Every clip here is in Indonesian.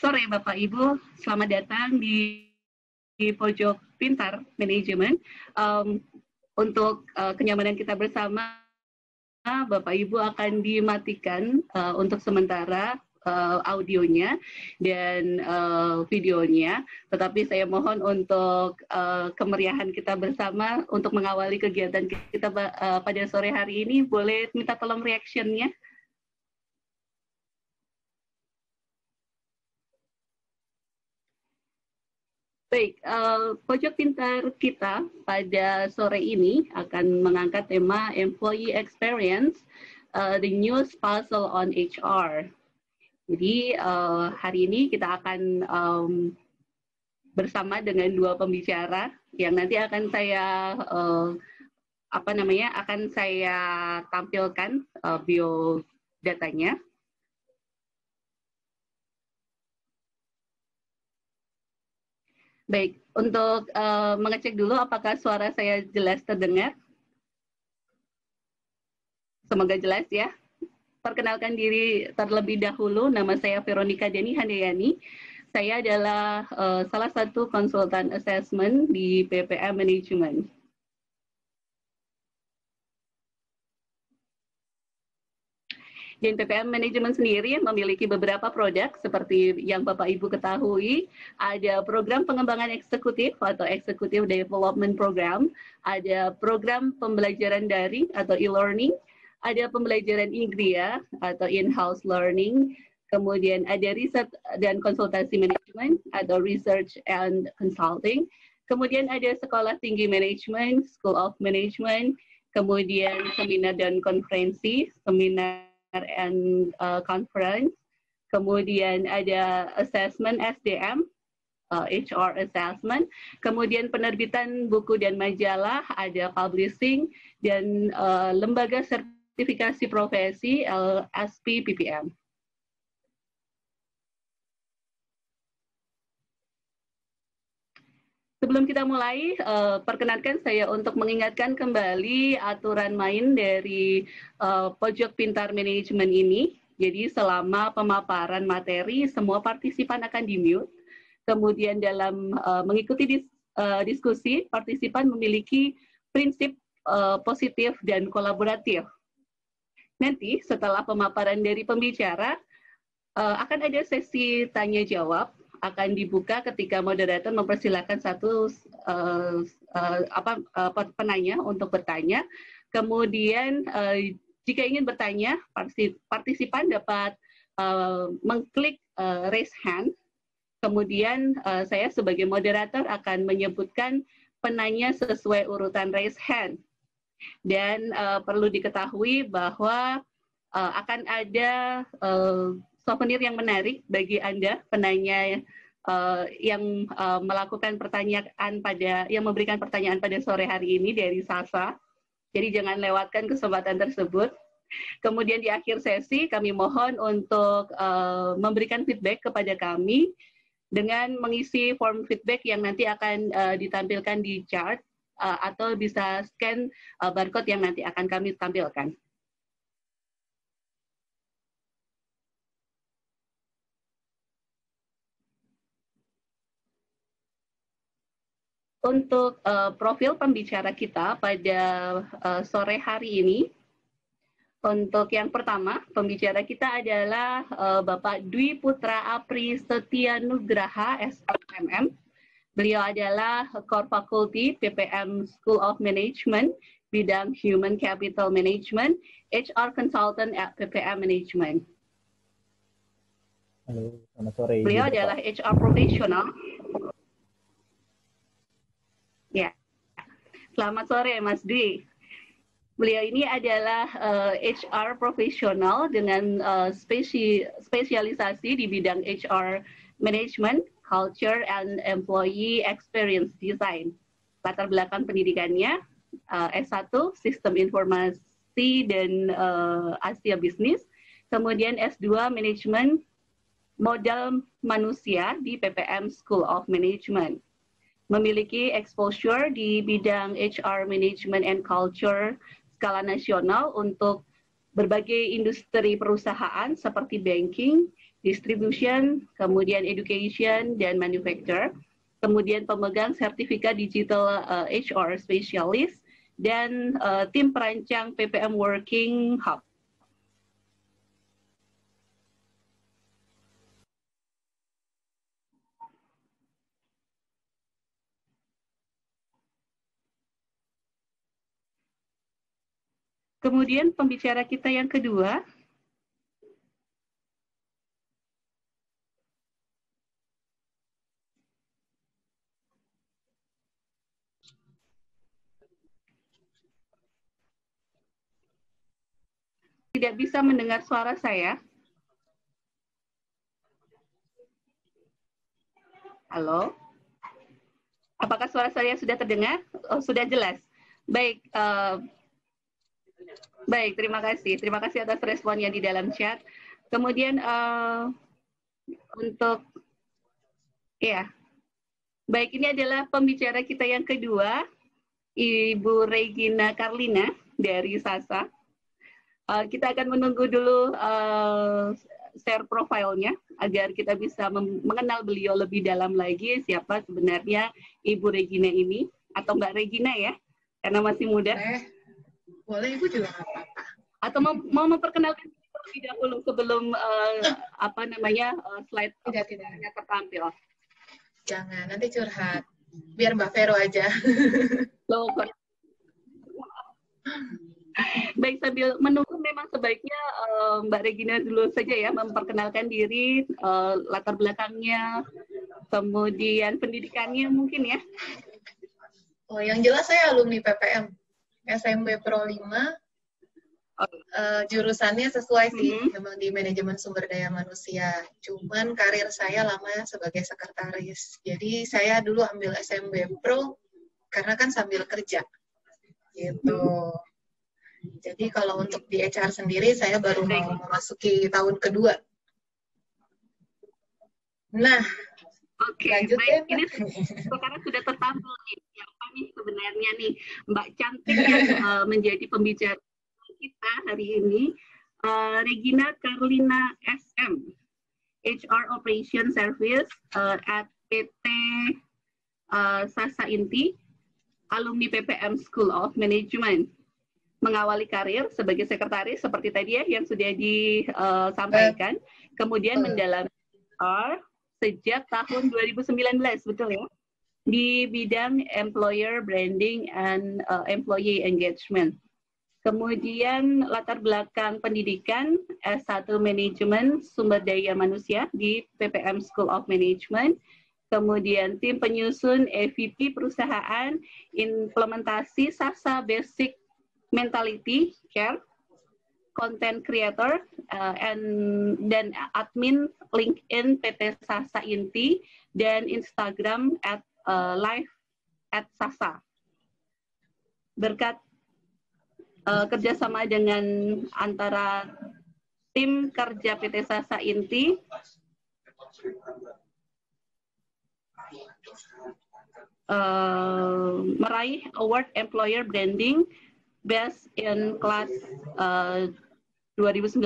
sore Bapak Ibu, selamat datang di Pojok Pintar Manajemen. Untuk kenyamanan kita bersama, Bapak Ibu akan dimatikan untuk sementara audionya dan videonya, tetapi saya mohon untuk kemeriahan kita bersama untuk mengawali kegiatan kita pada sore hari ini, boleh minta tolong reaction-nya. Baik, Pojok Pintar kita pada sore ini akan mengangkat tema Employee Experience, the News Puzzle on HR. Jadi hari ini kita akan bersama dengan dua pembicara yang nanti akan saya akan saya tampilkan biodatanya. Baik, untuk mengecek dulu apakah suara saya jelas terdengar. Semoga jelas ya. Perkenalkan diri terlebih dahulu, nama saya Veronica Deni Handayani. Saya adalah salah satu konsultan assessment di PPM Management. Dan PPM Management sendiri memiliki beberapa produk seperti yang Bapak Ibu ketahui, ada program pengembangan eksekutif atau Executive Development Program, ada program pembelajaran daring atau e-learning, ada pembelajaran Ingria atau in-house learning, kemudian ada riset dan konsultasi manajemen atau research and consulting, kemudian ada sekolah tinggi manajemen, School of Management, kemudian seminar dan konferensi, seminar and conference, kemudian ada assessment SDM, HR assessment, kemudian penerbitan buku dan majalah, ada publishing, dan lembaga sertifikasi profesi LSP PPM. Sebelum kita mulai, perkenankan saya untuk mengingatkan kembali aturan main dari Pojok Pintar Manajemen ini. Jadi selama pemaparan materi, semua partisipan akan di-mute. Kemudian dalam mengikuti diskusi, partisipan memiliki prinsip positif dan kolaboratif. Nanti setelah pemaparan dari pembicara, akan ada sesi tanya-jawab, akan dibuka ketika moderator mempersilahkan satu penanya untuk bertanya. Kemudian jika ingin bertanya, partisipan dapat mengklik raise hand. Kemudian saya sebagai moderator akan menyebutkan penanya sesuai urutan raise hand. Dan perlu diketahui bahwa akan ada souvenir yang menarik bagi Anda penanya yang melakukan pertanyaan yang memberikan pertanyaan pada sore hari ini dari Sasa. Jadi jangan lewatkan kesempatan tersebut. Kemudian di akhir sesi kami mohon untuk memberikan feedback kepada kami dengan mengisi form feedback yang nanti akan ditampilkan di chart atau bisa scan barcode yang nanti akan kami tampilkan. Untuk profil pembicara kita pada sore hari ini, untuk yang pertama, pembicara kita adalah Bapak Dwi Putra Apri Setianugraha, SMM. Beliau adalah Core Faculty PPM School of Management, bidang Human Capital Management, HR Consultant at PPM Management. Halo, selamat sore. Beliau adalah HR Professional. Ya, selamat sore Mas Dwi. Beliau ini adalah HR profesional dengan spesialisasi di bidang HR Management, Culture, and Employee Experience Design. Latar belakang pendidikannya S1 Sistem Informasi dan Asia Bisnis, kemudian S2 Manajemen Modal Manusia di PPM School of Management. Memiliki exposure di bidang HR Management and Culture skala nasional untuk berbagai industri perusahaan seperti banking, distribution, kemudian education, dan manufacture. Kemudian pemegang sertifikat digital HR specialist, dan tim perancang PPM Working Hub. Kemudian pembicara kita yang kedua, tidak bisa mendengar suara saya. Halo? Apakah suara saya sudah terdengar? Oh, sudah jelas. Baik, baik, terima kasih. Terima kasih atas responnya di dalam chat. Kemudian untuk, ya, baik, ini adalah pembicara kita yang kedua, Ibu Regina Carlina dari SASA. Kita akan menunggu dulu share profilnya agar kita bisa mengenal beliau lebih dalam lagi siapa sebenarnya Ibu Regina ini, atau Mbak Regina ya, karena masih muda. Boleh, Ibu juga nggak apa-apa. Atau mau memperkenalkan terlebih dahulu sebelum slide Tidak. tertampil. Jangan, nanti curhat. Biar Mbak Vero aja. Loh, baik, sambil menunggu memang sebaiknya Mbak Regina dulu saja ya memperkenalkan diri, latar belakangnya, kemudian pendidikannya mungkin ya. Oh, yang jelas saya alumni PPM, SMB Pro 5. Jurusannya sesuai sih, memang di manajemen sumber daya manusia. Cuman karir saya lama sebagai sekretaris. Jadi saya dulu ambil SMB Pro karena kan sambil kerja. Gitu. Jadi kalau untuk di HR sendiri, saya baru mau memasuki tahun kedua. Nah, lanjut baik. Ya, ini sekarang sudah tertampil nih, siapa nih sebenarnya nih Mbak Cantik yang menjadi pembicara kita hari ini, Regina Carlina SM, HR Operation Service at PT Sasa Inti, alumni PPM School of Management. Mengawali karir sebagai sekretaris seperti tadi ya yang sudah disampaikan, kemudian mendalami HR sejak tahun 2019, betul ya? Di bidang employer branding and employee engagement. Kemudian latar belakang pendidikan S1 Manajemen Sumber Daya Manusia di PPM School of Management. Kemudian tim penyusun EVP perusahaan, implementasi SASA Basic Mentality Care, content creator, dan admin LinkedIn PT Sasa Inti, dan Instagram @live@sasa. Berkat kerjasama dengan antara tim kerja PT Sasa Inti, meraih Award Employer Branding Best in Class 2019.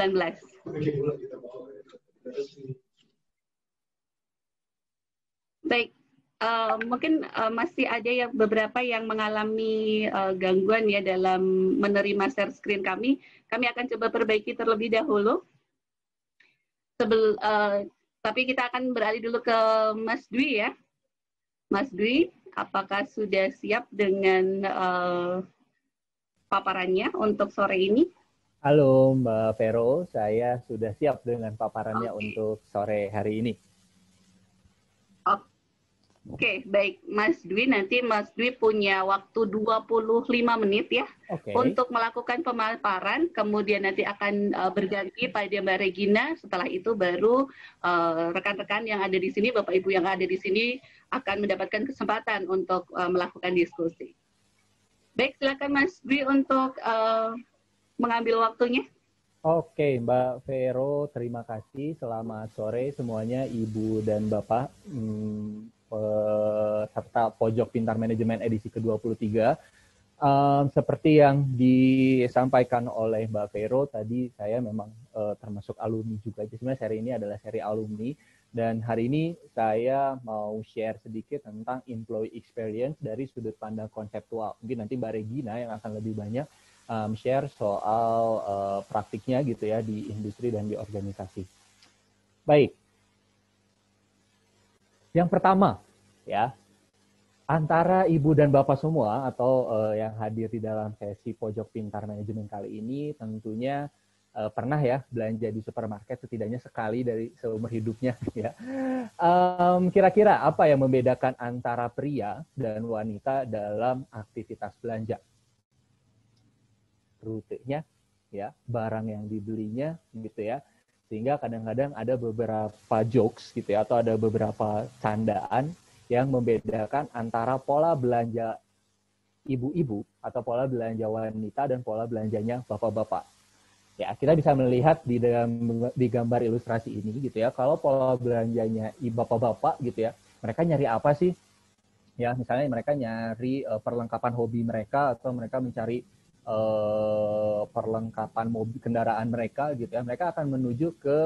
Baik, mungkin masih ada beberapa yang mengalami gangguan ya dalam menerima share screen kami. Kami akan coba perbaiki terlebih dahulu. Tapi kita akan beralih dulu ke Mas Dwi ya. Mas Dwi, apakah sudah siap dengan paparannya untuk sore ini? Halo Mbak Vero, saya sudah siap dengan paparannya untuk sore hari ini. Oke, baik Mas Dwi, nanti Mas Dwi punya waktu 25 menit ya untuk melakukan pemaparan, kemudian nanti akan berganti pada Mbak Regina, setelah itu baru rekan-rekan yang ada di sini, Bapak Ibu yang ada di sini akan mendapatkan kesempatan untuk melakukan diskusi. Baik, silakan Mas Dwi untuk mengambil waktunya. Oke, Mbak Vero, terima kasih. Selamat sore semuanya, Ibu dan Bapak, peserta Pojok Pintar Manajemen edisi ke-23. Seperti yang disampaikan oleh Mbak Vero tadi, saya memang termasuk alumni juga. Jadi sebenarnya seri ini adalah seri alumni, dan hari ini saya mau share sedikit tentang employee experience dari sudut pandang konseptual. Mungkin nanti Mbak Regina yang akan lebih banyak share soal praktiknya gitu ya di industri dan di organisasi. Baik, yang pertama ya, antara Ibu dan Bapak semua atau yang hadir di dalam sesi Pojok Pintar Manajemen kali ini tentunya pernah ya belanja di supermarket setidaknya sekali dari seumur hidupnya ya. Kira-kira apa yang membedakan antara pria dan wanita dalam aktivitas belanja? Rutenya ya, barang yang dibelinya gitu ya. Sehingga kadang-kadang ada beberapa jokes gitu ya, atau ada beberapa candaan yang membedakan antara pola belanja ibu-ibu atau pola belanja wanita dan pola belanjanya bapak-bapak. Ya, kita bisa melihat di gambar ilustrasi ini gitu ya, kalau pola belanjanya bapak-bapak gitu ya, mereka nyari apa sih? Ya, misalnya mereka nyari perlengkapan hobi mereka, atau mereka mencari perlengkapan mobil kendaraan mereka gitu ya. Mereka akan menuju ke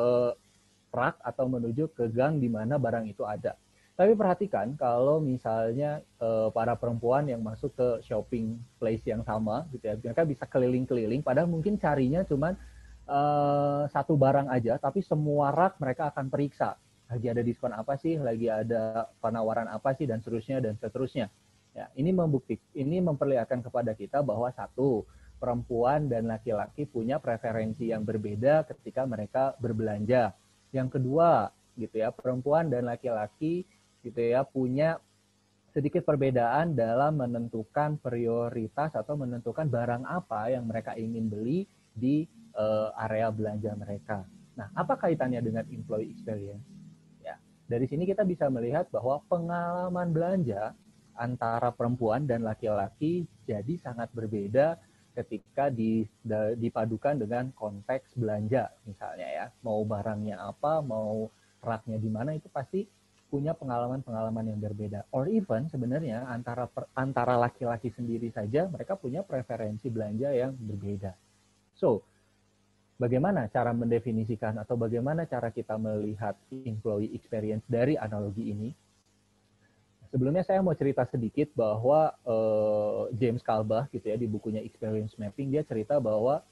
rak atau menuju ke gang di mana barang itu ada. Tapi perhatikan kalau misalnya para perempuan yang masuk ke shopping place yang sama gitu ya, mereka bisa keliling-keliling padahal mungkin carinya cuman satu barang aja, tapi semua rak mereka akan periksa. Lagi ada diskon apa sih, lagi ada penawaran apa sih, dan seterusnya dan seterusnya. Ya, ini memperlihatkan kepada kita bahwa satu, perempuan dan laki-laki punya preferensi yang berbeda ketika mereka berbelanja. Yang kedua, gitu ya, perempuan dan laki-laki gitu ya punya sedikit perbedaan dalam menentukan prioritas atau menentukan barang apa yang mereka ingin beli di area belanja mereka. Nah, apa kaitannya dengan employee experience? Ya, dari sini kita bisa melihat bahwa pengalaman belanja antara perempuan dan laki-laki jadi sangat berbeda ketika dipadukan dengan konteks belanja misalnya ya. Mau barangnya apa, mau raknya di mana, itu pasti punya pengalaman-pengalaman yang berbeda. Or even sebenarnya antara laki-laki sendiri saja mereka punya preferensi belanja yang berbeda. So, bagaimana cara mendefinisikan atau bagaimana cara kita melihat employee experience dari analogi ini? Sebelumnya saya mau cerita sedikit bahwa James Kalbah gitu ya di bukunya Experience Mapping, dia cerita bahwa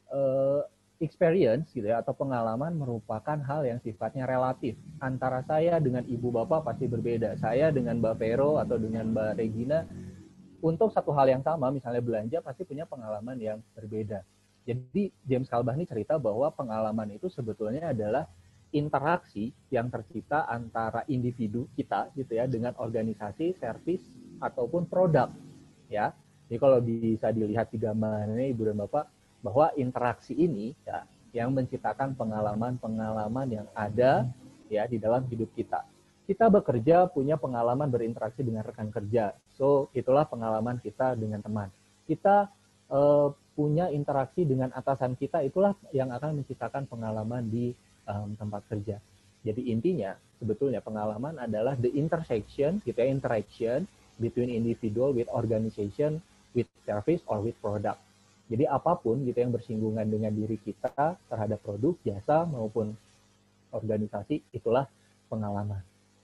experience gitu ya atau pengalaman merupakan hal yang sifatnya relatif. Antara saya dengan ibu bapak pasti berbeda. Saya dengan Mbak Vero atau dengan Mbak Regina untuk satu hal yang sama, misalnya belanja, pasti punya pengalaman yang berbeda. Jadi James Kalbah ini cerita bahwa pengalaman itu sebetulnya adalah interaksi yang tercipta antara individu kita gitu ya dengan organisasi, servis ataupun produk ya. Jadi kalau bisa dilihat di gambar ini Ibu dan Bapak, bahwa interaksi ini ya yang menciptakan pengalaman-pengalaman yang ada ya di dalam hidup kita. Kita bekerja punya pengalaman berinteraksi dengan rekan kerja. So, itulah pengalaman kita dengan teman. Kita punya interaksi dengan atasan kita, itulah yang akan menciptakan pengalaman di tempat kerja. Jadi intinya sebetulnya pengalaman adalah the intersection, gitu ya, interaction between individual with organization, with service or with product. Jadi apapun gitu yang bersinggungan dengan diri kita terhadap produk, jasa maupun organisasi, itulah pengalaman.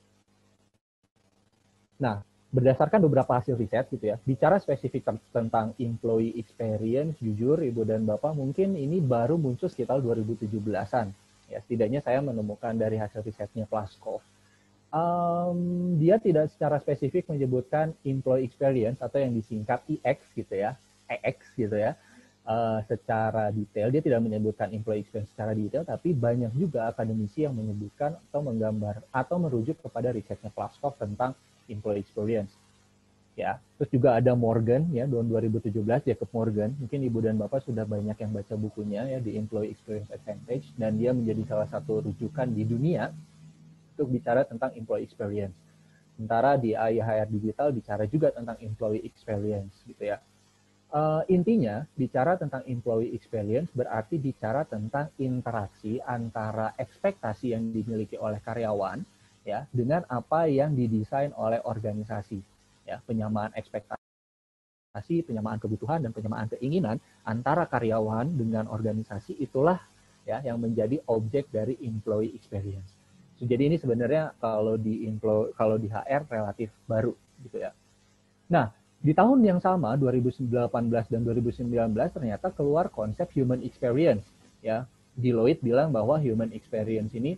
Nah, berdasarkan beberapa hasil riset gitu ya, bicara spesifik tentang employee experience, jujur Ibu dan Bapak, mungkin ini baru muncul sekitar 2017-an. Ya, setidaknya saya menemukan dari hasil risetnya Plascow. Dia tidak secara spesifik menyebutkan employee experience atau yang disingkat EX gitu ya, EX gitu ya, secara detail. Dia tidak menyebutkan employee experience secara detail, tapi banyak juga akademisi yang menyebutkan atau menggambar atau merujuk kepada risetnya Plascow tentang employee experience. Ya, terus juga ada Morgan ya, tahun 2017, Jacob Morgan. Mungkin Ibu dan Bapak sudah banyak yang baca bukunya ya, di Employee Experience Advantage, dan dia menjadi salah satu rujukan di dunia untuk bicara tentang employee experience. Sementara di IHR Digital bicara juga tentang employee experience gitu ya. Intinya bicara tentang employee experience berarti bicara tentang interaksi antara ekspektasi yang dimiliki oleh karyawan ya dengan apa yang didesain oleh organisasi. Ya, penyamaan ekspektasi penyamaan kebutuhan dan penyamaan keinginan antara karyawan dengan organisasi, itulah ya yang menjadi objek dari employee experience. So, jadi ini sebenarnya kalau di HR relatif baru gitu ya. Nah, di tahun yang sama 2018 dan 2019 ternyata keluar konsep human experience ya. Deloitte bilang bahwa human experience ini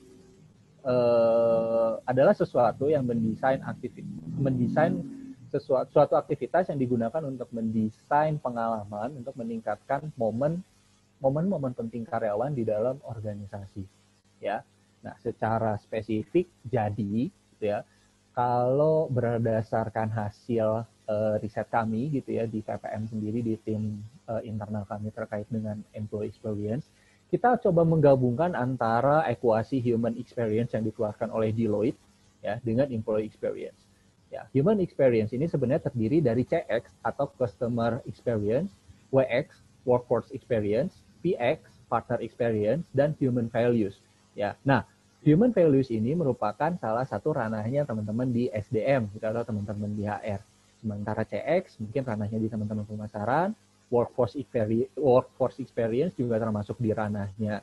adalah sesuatu yang mendesain suatu aktivitas yang digunakan untuk mendesain pengalaman untuk meningkatkan momen-momen penting karyawan di dalam organisasi ya. Nah, secara spesifik jadi gitu ya, kalau berdasarkan hasil riset kami gitu ya di VPM sendiri, di tim internal kami terkait dengan employee experience, kita coba menggabungkan antara ekuasi human experience yang dikeluarkan oleh Deloitte ya dengan employee experience. Ya, human experience ini sebenarnya terdiri dari CX atau customer experience, WX workforce experience, PX partner experience, dan human values. Ya, nah human values ini merupakan salah satu ranahnya teman-teman di SDM atau teman-teman di HR. Sementara CX mungkin ranahnya di teman-teman pemasaran, workforce experience juga termasuk di ranahnya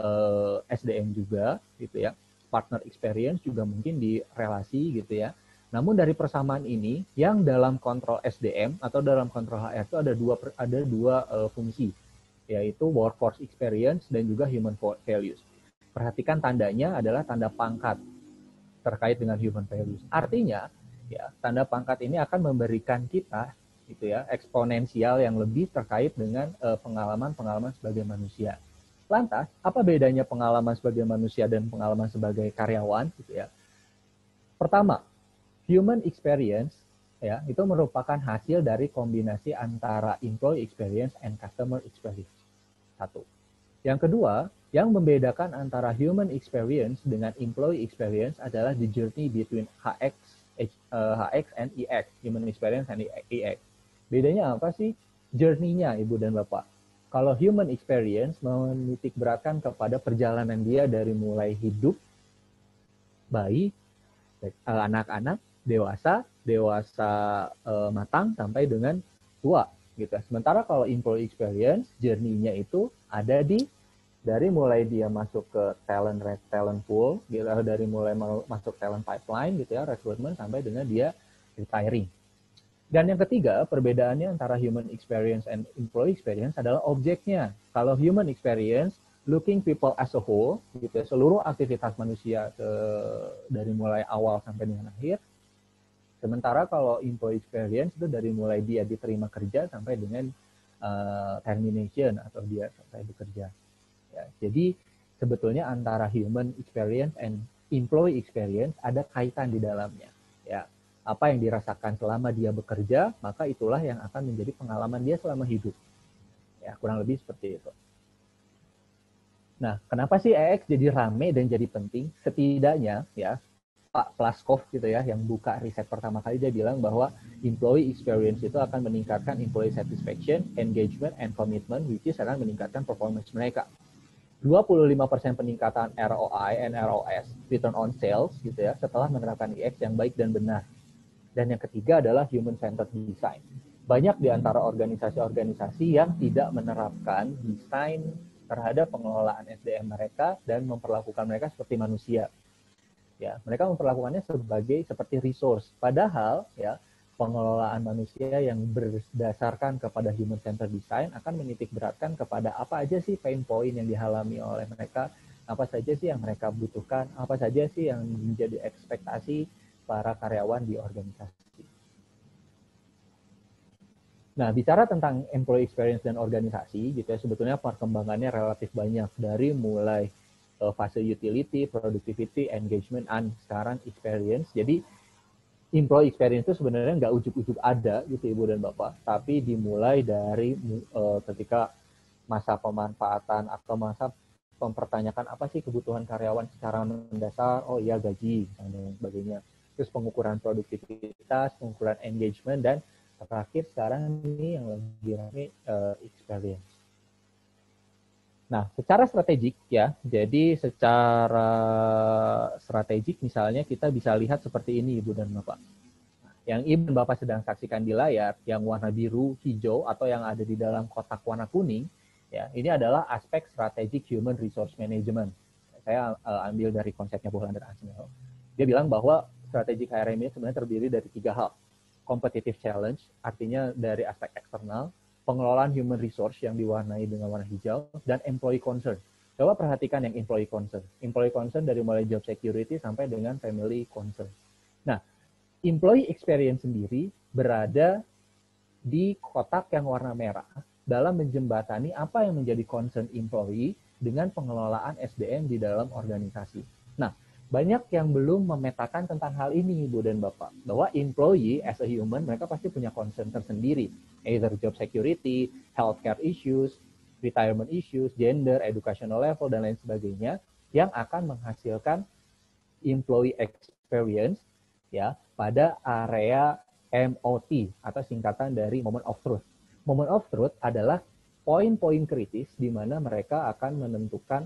SDM juga gitu ya. Partner experience juga mungkin di relasi gitu ya. Namun dari persamaan ini yang dalam kontrol SDM atau dalam kontrol HR itu ada dua fungsi, yaitu workforce experience dan juga human values. Perhatikan tandanya adalah tanda pangkat terkait dengan human values. Artinya ya, tanda pangkat ini akan memberikan kita gitu ya, eksponensial yang lebih terkait dengan pengalaman-pengalaman sebagai manusia. Lantas, apa bedanya pengalaman sebagai manusia dan pengalaman sebagai karyawan gitu ya? Pertama, human experience ya, itu merupakan hasil dari kombinasi antara employee experience and customer experience. Satu. Yang kedua, yang membedakan antara human experience dengan employee experience adalah the journey between HX and EX, human experience and EX. Bedanya apa sih? Journey-nya, Ibu dan Bapak. Kalau human experience menitik beratkan kepada perjalanan dia dari mulai hidup, bayi, anak-anak, dewasa matang, sampai dengan tua. Gitu. Sementara kalau employee experience, journey-nya itu ada dari mulai dia masuk ke talent pool, gitu, dari mulai masuk talent pipeline, gitu ya, recruitment, sampai dengan dia retiring. Dan yang ketiga, perbedaannya antara human experience and employee experience adalah objeknya. Kalau human experience, looking people as a whole, gitu ya, seluruh aktivitas manusia dari mulai awal sampai dengan akhir. Sementara kalau employee experience itu dari mulai dia diterima kerja sampai dengan termination atau dia selesai bekerja. Ya, jadi sebetulnya antara human experience and employee experience ada kaitan di dalamnya. Ya. Apa yang dirasakan selama dia bekerja, maka itulah yang akan menjadi pengalaman dia selama hidup. Ya, kurang lebih seperti itu. Nah, kenapa sih EX jadi rame dan jadi penting? Setidaknya, ya, Pak Plaskov gitu ya, yang buka riset pertama kali, dia bilang bahwa employee experience itu akan meningkatkan employee satisfaction, engagement, and commitment, which is akan meningkatkan performance mereka. 25% peningkatan ROI and ROS, return on sales, gitu ya, setelah menerapkan EX yang baik dan benar. Dan yang ketiga adalah human-centered design. Banyak di antara organisasi-organisasi yang tidak menerapkan desain terhadap pengelolaan SDM mereka dan memperlakukan mereka seperti manusia. Ya, mereka memperlakukannya seperti resource. Padahal ya, pengelolaan manusia yang berdasarkan kepada human-centered design akan menitik beratkan kepada apa aja sih pain point yang dialami oleh mereka, apa saja sih yang mereka butuhkan, apa saja sih yang menjadi ekspektasi para karyawan di organisasi. Nah, bicara tentang employee experience dan organisasi, gitu ya, sebetulnya perkembangannya relatif banyak dari mulai fase utility, productivity, engagement, and sekarang experience. Jadi, employee experience itu sebenarnya nggak ujuk-ujuk ada, gitu Ibu dan Bapak, tapi dimulai dari ketika masa pemanfaatan atau masa mempertanyakan apa sih kebutuhan karyawan secara mendasar, oh iya gaji, dan sebagainya. Terus pengukuran produktivitas, pengukuran engagement, dan terakhir sekarang ini yang lagi rame experience. Nah, secara strategik ya, jadi secara strategik misalnya kita bisa lihat seperti ini Ibu dan Bapak. Nah, Yang Ibu dan Bapak sedang saksikan di layar, yang warna biru, hijau, atau yang ada di dalam kotak warna kuning, ya, ini adalah aspek strategic human resource management. Saya ambil dari konsepnya Bolander Asmel. Dia bilang bahwa strategic HRM ini sebenarnya terdiri dari 3 hal. Competitive challenge, artinya dari aspek eksternal, pengelolaan human resource yang diwarnai dengan warna hijau, dan employee concern. Coba perhatikan yang employee concern. Employee concern dari mulai job security sampai dengan family concern. Nah, employee experience sendiri berada di kotak yang warna merah dalam menjembatani apa yang menjadi concern employee dengan pengelolaan SDM di dalam organisasi. Nah, banyak yang belum memetakan tentang hal ini, Ibu dan Bapak, bahwa employee as a human, mereka pasti punya concern tersendiri, either job security, healthcare issues, retirement issues, gender, educational level, dan lain sebagainya, yang akan menghasilkan employee experience ya pada area MOT atau singkatan dari Moment of Truth. Moment of Truth adalah poin-poin kritis di mana mereka akan menentukan,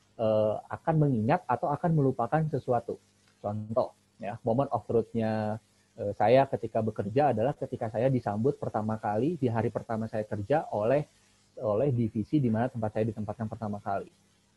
akan mengingat atau akan melupakan sesuatu. Contoh, ya, Moment of Truth-nya saya ketika bekerja adalah ketika saya disambut pertama kali di hari pertama saya kerja oleh divisi di mana tempat saya ditempatkan pertama kali.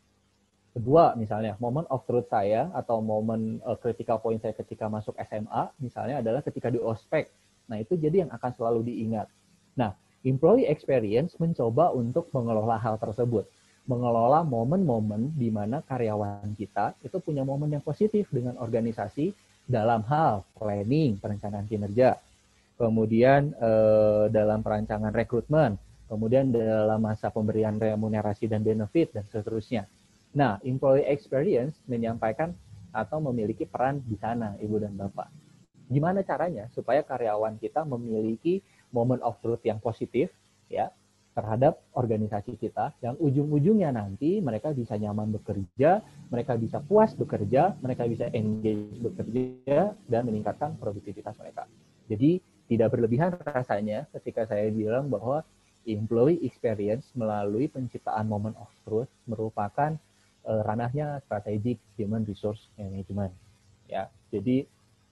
Kedua, misalnya, moment of truth saya atau momen critical point saya ketika masuk SMA, misalnya adalah ketika di ospek. Nah, itu jadi yang akan selalu diingat. Nah, employee experience mencoba untuk mengelola hal tersebut. Mengelola momen-momen di mana karyawan kita itu punya momen yang positif dengan organisasi dalam hal planning, perencanaan kinerja. Kemudian dalam perancangan rekrutmen, kemudian dalam masa pemberian remunerasi dan benefit, dan seterusnya. Nah, employee experience menyampaikan atau memiliki peran di sana, Ibu dan Bapak. Gimana caranya supaya karyawan kita memiliki moment of truth yang positif ya terhadap organisasi kita, yang ujung-ujungnya nanti mereka bisa nyaman bekerja, mereka bisa puas bekerja, mereka bisa engage bekerja, dan meningkatkan produktivitas mereka. Jadi, tidak berlebihan rasanya ketika saya bilang bahwa employee experience melalui penciptaan moment of truth merupakan ranahnya strategic human resource management. Ya, jadi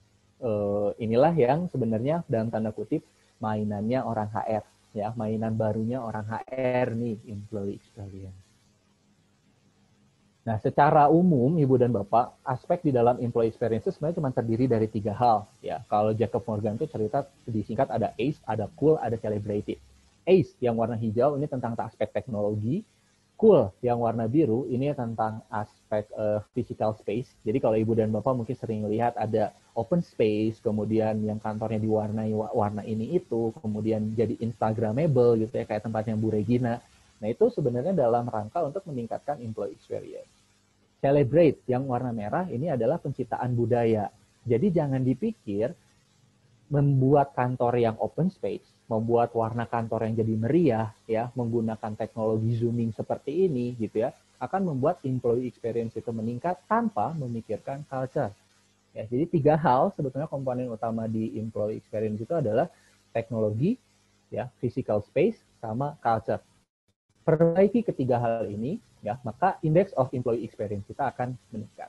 inilah yang sebenarnya dalam tanda kutip mainannya orang HR, ya, mainan barunya orang HR nih, employee experience. Nah, secara umum, Ibu dan Bapak, aspek di dalam employee experience itu sebenarnya cuma terdiri dari 3 hal. Ya, kalau Jacob Morgan itu cerita disingkat ada ACE, ada cool, ada celebrated. ACE yang warna hijau ini tentang aspek teknologi. Cool yang warna biru ini tentang aspek physical space. Jadi kalau Ibu dan Bapak mungkin sering lihat ada open space, kemudian yang kantornya diwarnai warna ini itu, kemudian jadi Instagramable gitu ya, kayak tempatnya Bu Regina. Nah, itu sebenarnya dalam rangka untuk meningkatkan employee experience. Celebrate yang warna merah ini adalah penciptaan budaya. Jadi jangan dipikir membuat kantor yang open space, membuat warna kantor yang jadi meriah, ya, menggunakan teknologi zooming seperti ini, gitu ya, akan membuat employee experience itu meningkat tanpa memikirkan culture. Ya, jadi 3 hal sebetulnya komponen utama di employee experience itu adalah teknologi, ya, physical space, sama culture. Perbaiki ketiga hal ini, ya, maka index of employee experience kita akan meningkat.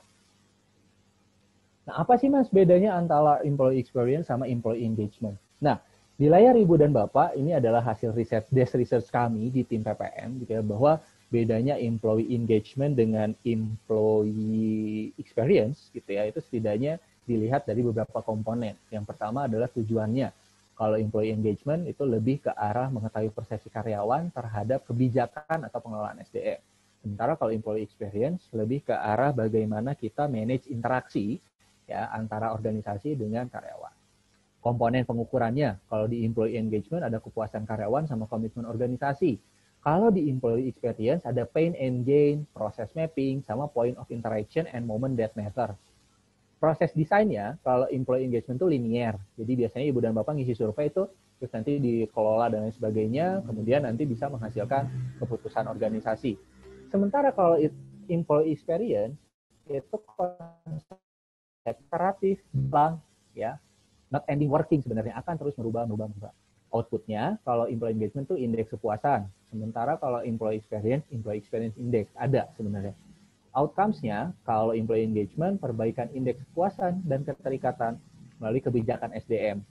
Nah, apa sih Mas bedanya antara employee experience sama employee engagement? Nah, di layar Ibu dan Bapak ini adalah hasil desk research kami di tim PPM, gitu ya, bahwa bedanya employee engagement dengan employee experience, gitu ya, itu setidaknya dilihat dari beberapa komponen. Yang pertama adalah tujuannya. Kalau employee engagement itu lebih ke arah mengetahui persepsi karyawan terhadap kebijakan atau pengelolaan SDM. Sementara kalau employee experience lebih ke arah bagaimana kita manage interaksi ya antara organisasi dengan karyawan. Komponen pengukurannya, kalau di employee engagement ada kepuasan karyawan sama komitmen organisasi. Kalau di employee experience ada pain and gain, proses mapping, sama point of interaction and moment that matter. Proses desainnya, kalau employee engagement itu linear. Jadi biasanya Ibu dan Bapak ngisi survei itu, terus nanti dikelola dan lain sebagainya, kemudian nanti bisa menghasilkan keputusan organisasi. Sementara kalau employee experience, itu konsep iteratif, bang, ya, not ending working sebenarnya, akan terus merubah. Outputnya, kalau employee engagement itu indeks kepuasan. Sementara kalau employee experience index ada sebenarnya. Outcomes-nya, kalau employee engagement, perbaikan indeks kepuasan dan keterikatan melalui kebijakan SDM.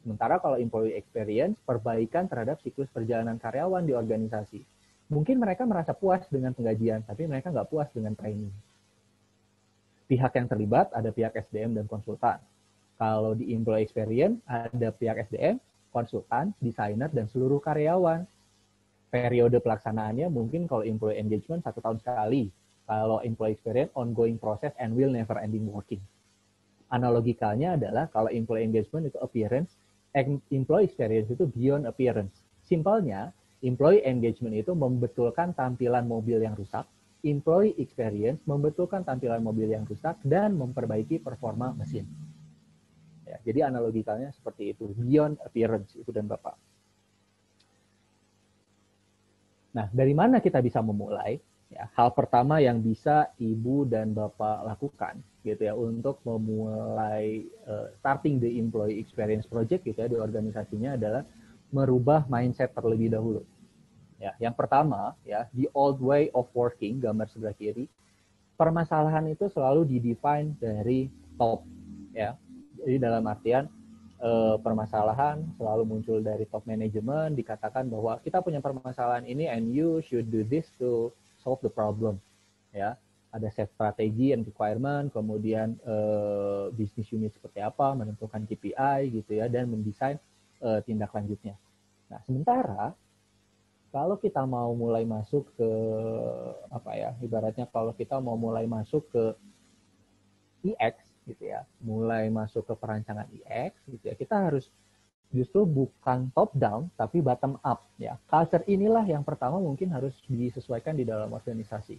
Sementara kalau employee experience, perbaikan terhadap siklus perjalanan karyawan di organisasi. Mungkin mereka merasa puas dengan penggajian, tapi mereka nggak puas dengan training. Pihak yang terlibat ada pihak SDM dan konsultan. Kalau di employee experience, ada pihak SDM, konsultan, desainer, dan seluruh karyawan. Periode pelaksanaannya mungkin kalau employee engagement 1 tahun sekali. Kalau employee experience, ongoing process and will never ending working. Analogikalnya adalah kalau employee engagement itu appearance, employee experience itu beyond appearance. Simpelnya, employee engagement itu membetulkan tampilan mobil yang rusak, employee experience membetulkan tampilan mobil yang rusak dan memperbaiki performa mesin. Ya, jadi analogikalnya seperti itu, beyond appearance, Ibu dan Bapak. Nah, dari mana kita bisa memulai? Ya, hal pertama yang bisa Ibu dan Bapak lakukan gitu ya untuk memulai starting the employee experience project gitu ya di organisasinya adalah merubah mindset terlebih dahulu. Ya, yang pertama ya, the old way of working, gambar sebelah kiri. Permasalahan itu selalu didefine dari top ya. Jadi dalam artian permasalahan selalu muncul dari top management, dikatakan bahwa kita punya permasalahan ini and you should do this to solve the problem. Ya, ada set strategi and requirement, kemudian business unit seperti apa, menentukan KPI gitu ya, dan mendesain tindak lanjutnya. Nah, sementara kalau kita mau mulai masuk ke apa ya, ibaratnya kalau kita mau mulai masuk ke EX gitu ya, mulai masuk ke perancangan EX gitu ya, kita harus justru bukan top down tapi bottom up ya. Culture inilah yang pertama mungkin harus disesuaikan di dalam organisasi.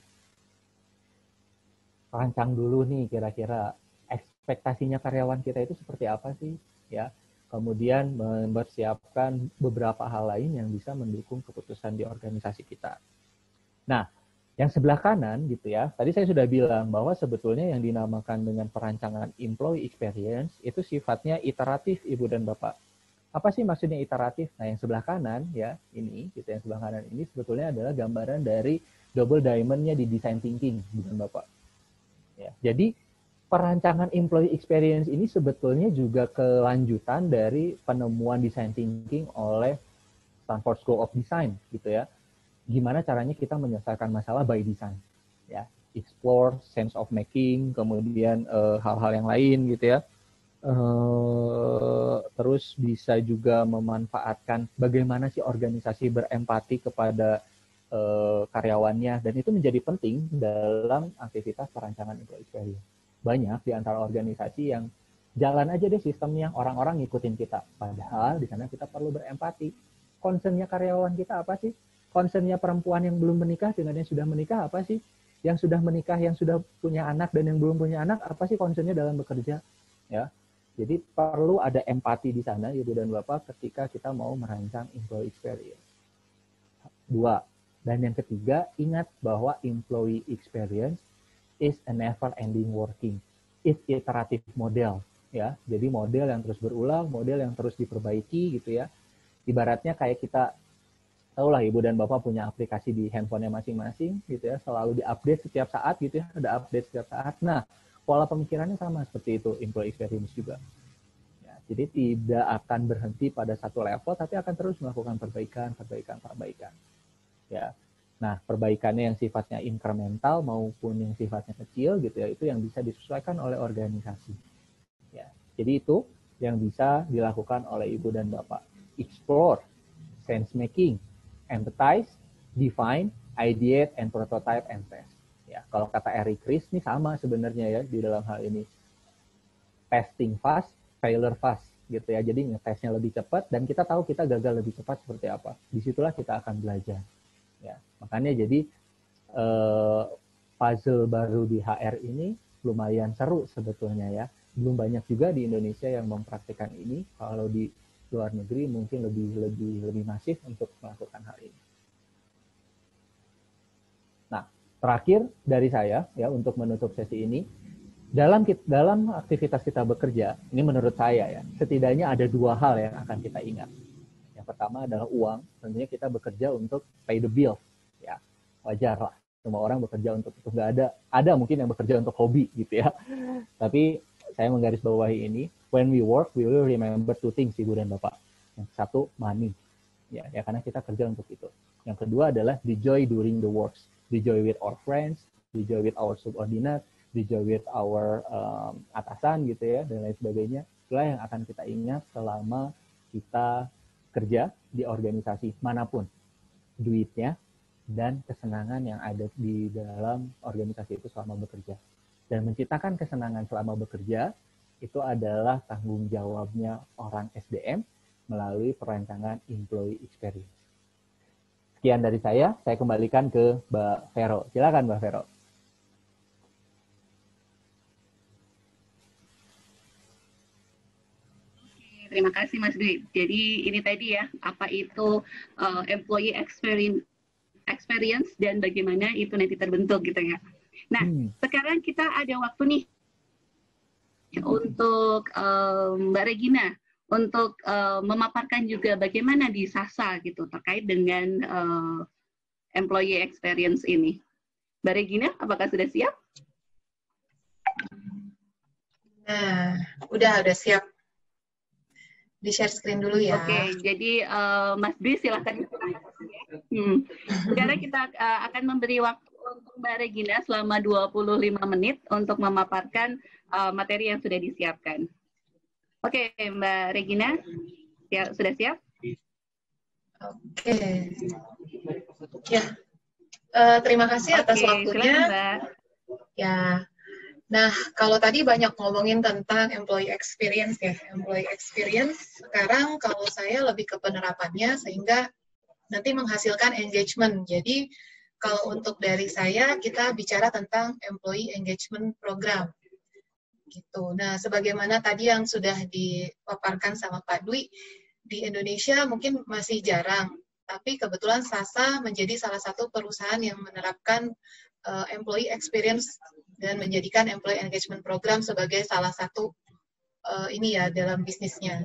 Rancang dulu nih kira-kira ekspektasinya karyawan kita itu seperti apa sih ya. Kemudian mempersiapkan beberapa hal lain yang bisa mendukung keputusan di organisasi kita. Nah, yang sebelah kanan gitu ya, tadi saya sudah bilang bahwa sebetulnya yang dinamakan dengan perancangan employee experience itu sifatnya iteratif, Ibu dan Bapak. Apa sih maksudnya iteratif? Nah, yang sebelah kanan ya, ini gitu, yang sebelah kanan ini sebetulnya adalah gambaran dari double diamond-nya di design thinking, Ibu dan Bapak. Ya, jadi perancangan employee experience ini sebetulnya juga kelanjutan dari penemuan design thinking oleh Stanford School of Design gitu ya. Gimana caranya kita menyelesaikan masalah by design ya, explore, sense of making, kemudian hal-hal yang lain gitu ya. Terus bisa juga memanfaatkan bagaimana sih organisasi berempati kepada karyawannya, dan itu menjadi penting dalam aktivitas perancangan employee experience. Banyak di antara organisasi yang jalan aja deh sistemnya, orang-orang ngikutin kita. Padahal di sana kita perlu berempati. Concernnya karyawan kita apa sih? Concernnya perempuan yang belum menikah dengan yang sudah menikah apa sih? Yang sudah menikah, yang sudah punya anak dan yang belum punya anak apa sih concernnya dalam bekerja? Ya, jadi perlu ada empati di sana, Ibu dan Bapak, ketika kita mau merancang employee experience. 2. Dan yang ketiga, ingat bahwa employee experience is a never ending working. It's iterative model ya. Jadi model yang terus berulang, model yang terus diperbaiki gitu ya. Ibaratnya kayak kita tahulah Ibu dan Bapak punya aplikasi di handphonenya masing-masing gitu ya, selalu diupdate setiap saat gitu ya, ada update setiap saat. Nah, pola pemikirannya sama seperti itu employee experience juga. Ya, jadi tidak akan berhenti pada satu level, tapi akan terus melakukan perbaikan. Ya. Nah, perbaikannya yang sifatnya incremental maupun yang sifatnya kecil gitu ya, itu yang bisa disesuaikan oleh organisasi. Ya, jadi itu yang bisa dilakukan oleh Ibu dan Bapak. Explore, sense making, empathize, define, ideate, and prototype and test. Ya, kalau kata Eric Ries ini sama sebenarnya ya di dalam hal ini. Testing fast, failure fast gitu ya. Jadi ngetesnya lebih cepat dan kita tahu kita gagal lebih cepat seperti apa. Disitulah kita akan belajar. Ya, makanya jadi puzzle baru di HR ini lumayan seru sebetulnya ya. Belum banyak juga di Indonesia yang mempraktikkan ini. Kalau di luar negeri mungkin lebih masif untuk melakukan hal ini. Nah, terakhir dari saya ya untuk menutup sesi ini, dalam aktivitas kita bekerja, ini menurut saya ya, setidaknya ada 2 hal yang akan kita ingat. Yang pertama adalah uang. Tentunya kita bekerja untuk pay the bill. Ya, wajar lah. Semua orang bekerja untuk itu. Nggak ada mungkin yang bekerja untuk hobi gitu ya. Tapi saya menggarisbawahi ini. when we work, we will remember two things, Ibu dan Bapak. Yang satu, money. Ya, karena kita kerja untuk itu. Yang kedua adalah the joy during the works. The joy with our friends, the joy with our subordinate, the joy with our atasan gitu ya, dan lain sebagainya. Itulah yang akan kita ingat selama kita kerja di organisasi manapun. Duitnya dan kesenangan yang ada di dalam organisasi itu selama bekerja. Dan menciptakan kesenangan selama bekerja itu adalah tanggung jawabnya orang SDM melalui perancangan employee experience. Sekian dari saya kembalikan ke Mbak Vero. Silakan Mbak Vero. Terima kasih Mas Dwi. Jadi ini tadi ya, apa itu employee experience dan bagaimana itu nanti terbentuk gitu ya. Nah, sekarang kita ada waktu nih untuk Mbak Regina untuk memaparkan juga bagaimana di SASA gitu terkait dengan employee experience ini. Mbak Regina, apakah sudah siap? Nah, udah siap. Di share screen dulu ya. Oke, jadi Mas Dwi silahkan. Sekarang kita akan memberi waktu untuk Mbak Regina selama 25 menit untuk memaparkan materi yang sudah disiapkan. Oke, Mbak Regina, ya, sudah siap? Oke. Ya, terima kasih atas waktunya. Silakan, Mbak. Ya. Nah, kalau tadi banyak ngomongin tentang employee experience ya. Employee experience, sekarang kalau saya lebih ke penerapannya sehingga nanti menghasilkan engagement. Jadi, kalau untuk dari saya, kita bicara tentang employee engagement program. Gitu. Nah, sebagaimana tadi yang sudah dipaparkan sama Pak Dwi, di Indonesia mungkin masih jarang. Tapi kebetulan SASA menjadi salah satu perusahaan yang menerapkan employee experience dan menjadikan employee engagement program sebagai salah satu ini ya dalam bisnisnya.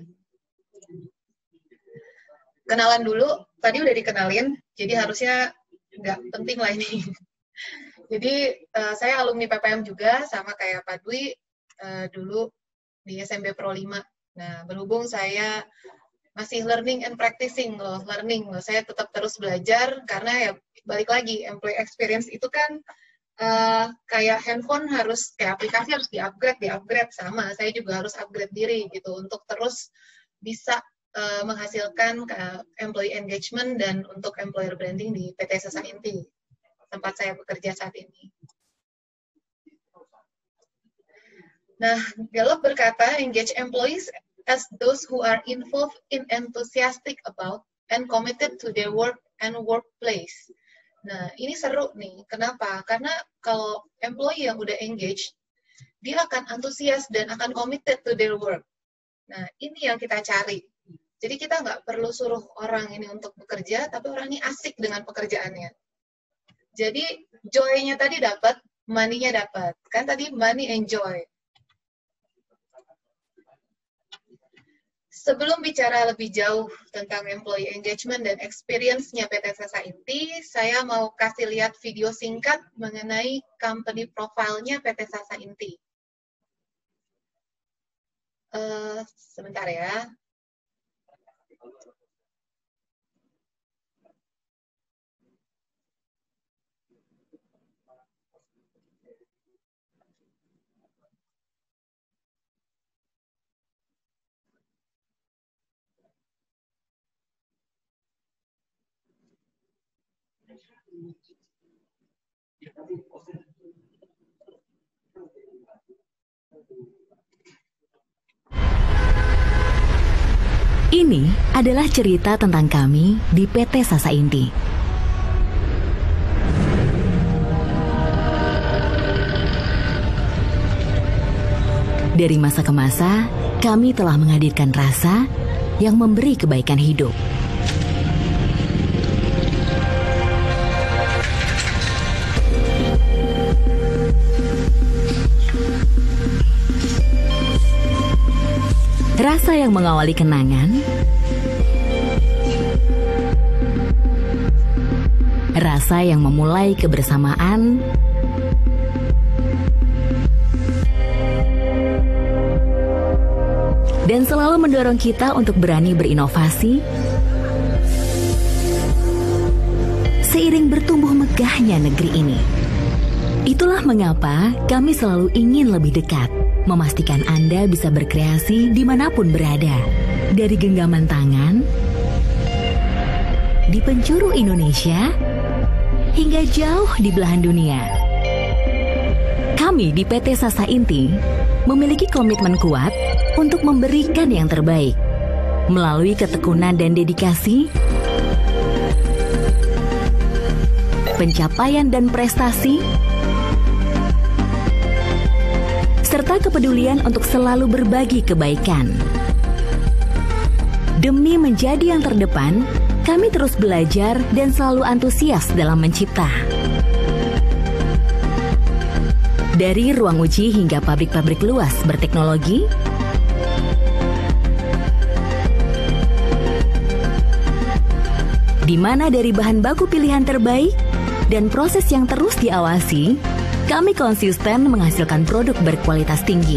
Kenalan dulu, tadi udah dikenalin, jadi harusnya nggak penting lah ini. Jadi saya alumni PPM juga, sama kayak Pak Dwi dulu di SMB Pro 5. Nah, berhubung saya masih learning and practicing loh, saya tetap terus belajar karena ya balik lagi employee experience itu kan kayak handphone harus, kayak aplikasi harus di-upgrade sama. Saya juga harus upgrade diri gitu untuk terus bisa menghasilkan employee engagement dan untuk employer branding di PT SASA Inti, tempat saya bekerja saat ini. Nah, Gallup berkata, engage employees as those who are involved in enthusiastic about and committed to their work and workplace. Nah, ini seru nih. Kenapa? Karena kalau employee yang udah engage, dia akan antusias dan akan committed to their work. Nah, ini yang kita cari. Jadi kita nggak perlu suruh orang ini untuk bekerja, tapi orang ini asik dengan pekerjaannya. Jadi joy-nya tadi dapat, money-nya dapat. Kan tadi money and joy. Sebelum bicara lebih jauh tentang employee engagement dan experience-nya PT SASA Inti, saya mau kasih lihat video singkat mengenai company profile-nya PT SASA Inti. Sebentar ya. Ini adalah cerita tentang kami di PT SASA Inti. Dari masa ke masa, kami telah menghadirkan rasa yang memberi kebaikan hidup. Rasa yang mengawali kenangan, rasa yang memulai kebersamaan, dan selalu mendorong kita untuk berani berinovasi seiring bertumbuh megahnya negeri ini. Itulah mengapa kami selalu ingin lebih dekat, memastikan Anda bisa berkreasi dimanapun berada, dari genggaman tangan, di penjuru Indonesia, hingga jauh di belahan dunia. Kami di PT Sasa Inti memiliki komitmen kuat untuk memberikan yang terbaik, melalui ketekunan dan dedikasi, pencapaian dan prestasi, serta kepedulian untuk selalu berbagi kebaikan. Demi menjadi yang terdepan, kami terus belajar dan selalu antusias dalam mencipta. Dari ruang uji hingga pabrik-pabrik luas berteknologi, di mana dari bahan baku pilihan terbaik dan proses yang terus diawasi, kami konsisten menghasilkan produk berkualitas tinggi.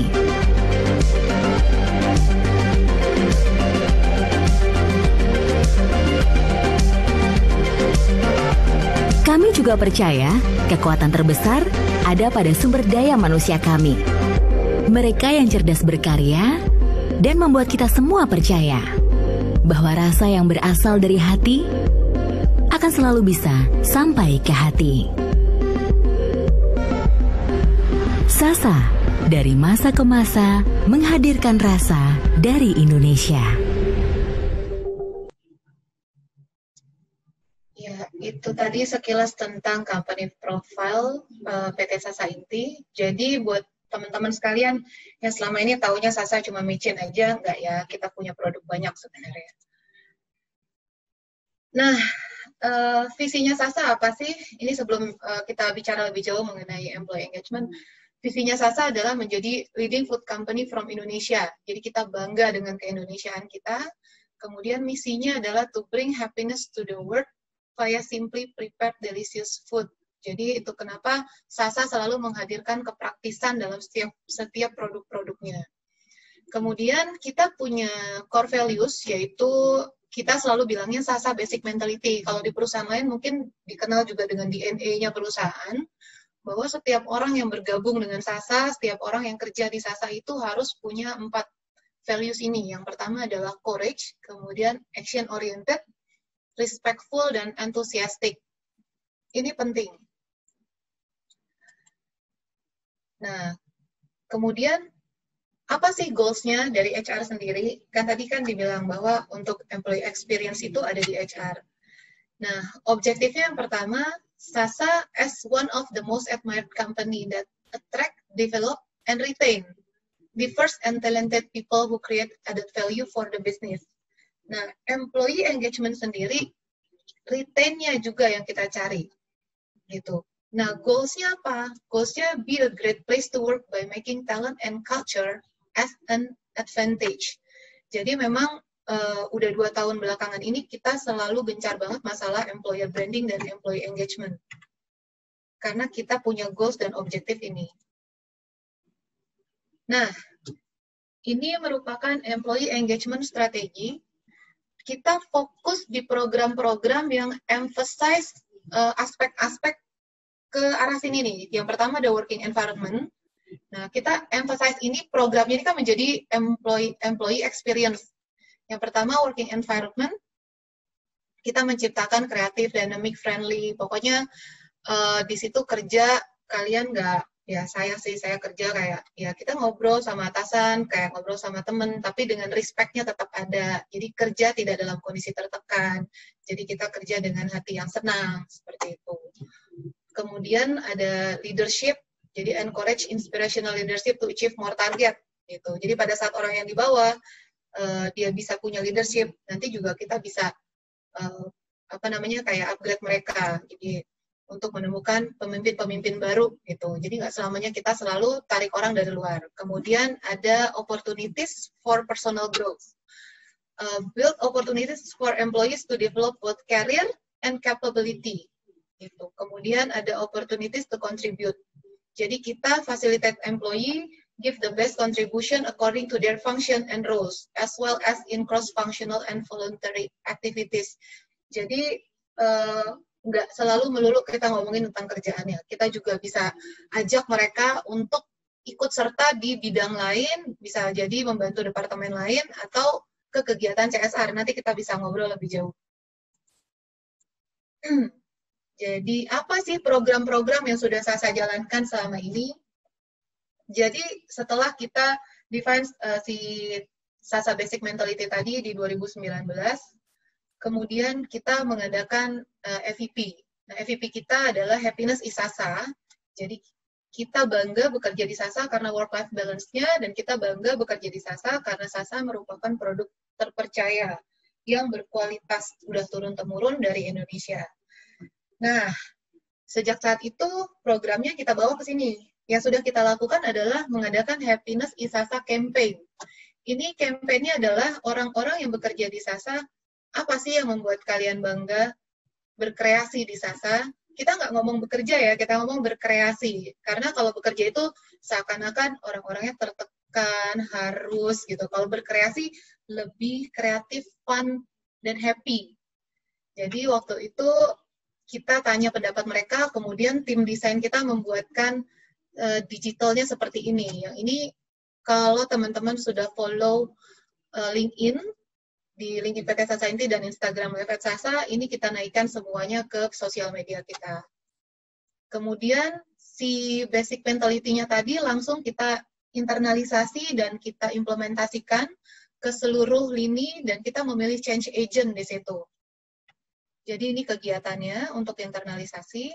Kami juga percaya kekuatan terbesar ada pada sumber daya manusia kami. Mereka yang cerdas berkarya dan membuat kita semua percaya bahwa rasa yang berasal dari hati akan selalu bisa sampai ke hati. Sasa, dari masa ke masa, menghadirkan rasa dari Indonesia. Ya, itu tadi sekilas tentang company profile PT Sasa Inti. Jadi buat teman-teman sekalian yang selama ini taunya Sasa cuma micin aja, enggak ya, kita punya produk banyak sebenarnya. Nah, visinya Sasa apa sih? Ini sebelum kita bicara lebih jauh mengenai employee engagement, visinya Sasa adalah menjadi leading food company from Indonesia. Jadi kita bangga dengan keindonesiaan kita. Kemudian misinya adalah to bring happiness to the world via simply prepared delicious food. Jadi itu kenapa Sasa selalu menghadirkan kepraktisan dalam setiap produk-produknya. Kemudian kita punya core values, yaitu kita selalu bilangnya Sasa Basic Mentality. Kalau di perusahaan lain mungkin dikenal juga dengan DNA-nya perusahaan, bahwa setiap orang yang bergabung dengan Sasa, setiap orang yang kerja di Sasa itu harus punya 4 values ini. Yang pertama adalah courage, kemudian action-oriented, respectful, dan enthusiastic. Ini penting. Nah, kemudian apa sih goals-nya dari HR sendiri? Kan tadi kan dibilang bahwa untuk employee experience itu ada di HR. Nah, objektifnya yang pertama, Sasa as one of the most admired company that attract, develop, and retain diverse and talented people who create added value for the business. Nah, employee engagement sendiri, retain-nya juga yang kita cari, gitu. Nah, goals-nya apa? Goals-nya be a great place to work by making talent and culture as an advantage. Jadi memang udah 2 tahun belakangan ini kita selalu gencar banget masalah employer branding dan employee engagement. Karena kita punya goals dan objektif ini. Nah, ini merupakan employee engagement strategi. Kita fokus di program-program yang emphasize aspek-aspek ke arah sini nih. Yang pertama ada working environment. Nah, kita emphasize ini, programnya ini kan menjadi employee experience. Yang pertama, working environment. Kita menciptakan kreatif, dynamic, friendly. Pokoknya di situ kerja, kalian nggak, ya saya kerja kayak, ya kita ngobrol sama atasan, kayak ngobrol sama temen, tapi dengan respect-nya tetap ada. Jadi kerja tidak dalam kondisi tertekan. Jadi kita kerja dengan hati yang senang, seperti itu. Kemudian ada leadership, jadi encourage inspirational leadership to achieve more target. Gitu. Jadi pada saat orang yang di bawah, dia bisa punya leadership, nanti juga kita bisa kayak upgrade mereka, jadi untuk menemukan pemimpin-pemimpin baru gitu. Jadi nggak selamanya kita selalu tarik orang dari luar. Kemudian ada opportunities for personal growth, build opportunities for employees to develop both career and capability gitu. Kemudian ada opportunities to contribute. Jadi kita facilitate employee give the best contribution according to their function and roles, as well as in cross-functional and voluntary activities. Jadi, nggak selalu melulu kita ngomongin tentang kerjaannya. Kita juga bisa ajak mereka untuk ikut serta di bidang lain, bisa jadi membantu departemen lain, atau ke kegiatan CSR. Nanti kita bisa ngobrol lebih jauh. Jadi, apa sih program-program yang sudah saya jalankan selama ini? Jadi, setelah kita define si SASA Basic Mentality tadi di 2019, kemudian kita mengadakan FVP. Nah, FVP kita adalah Happiness is SASA. Jadi, kita bangga bekerja di SASA karena work-life balance-nya, dan kita bangga bekerja di SASA karena SASA merupakan produk terpercaya yang berkualitas, sudah turun-temurun dari Indonesia. Nah, sejak saat itu programnya kita bawa ke sini. Yang sudah kita lakukan adalah mengadakan Happiness is SASA Campaign. Ini campaign-nya adalah orang-orang yang bekerja di SASA, apa sih yang membuat kalian bangga berkreasi di SASA? Kita nggak ngomong bekerja ya, kita ngomong berkreasi. Karena kalau bekerja itu seakan-akan orang-orangnya tertekan, harus gitu. Kalau berkreasi lebih kreatif, fun, dan happy. Jadi waktu itu kita tanya pendapat mereka, kemudian tim desain kita membuatkan digitalnya seperti ini. Yang ini kalau teman-teman sudah follow LinkedIn, di LinkedIn PT SASA Inti dan Instagram Live SASA, ini kita naikkan semuanya ke sosial media kita. Kemudian si basic mentality-nya tadi langsung kita internalisasi dan kita implementasikan ke seluruh lini, dan kita memilih change agent di situ. Jadi ini kegiatannya untuk internalisasi.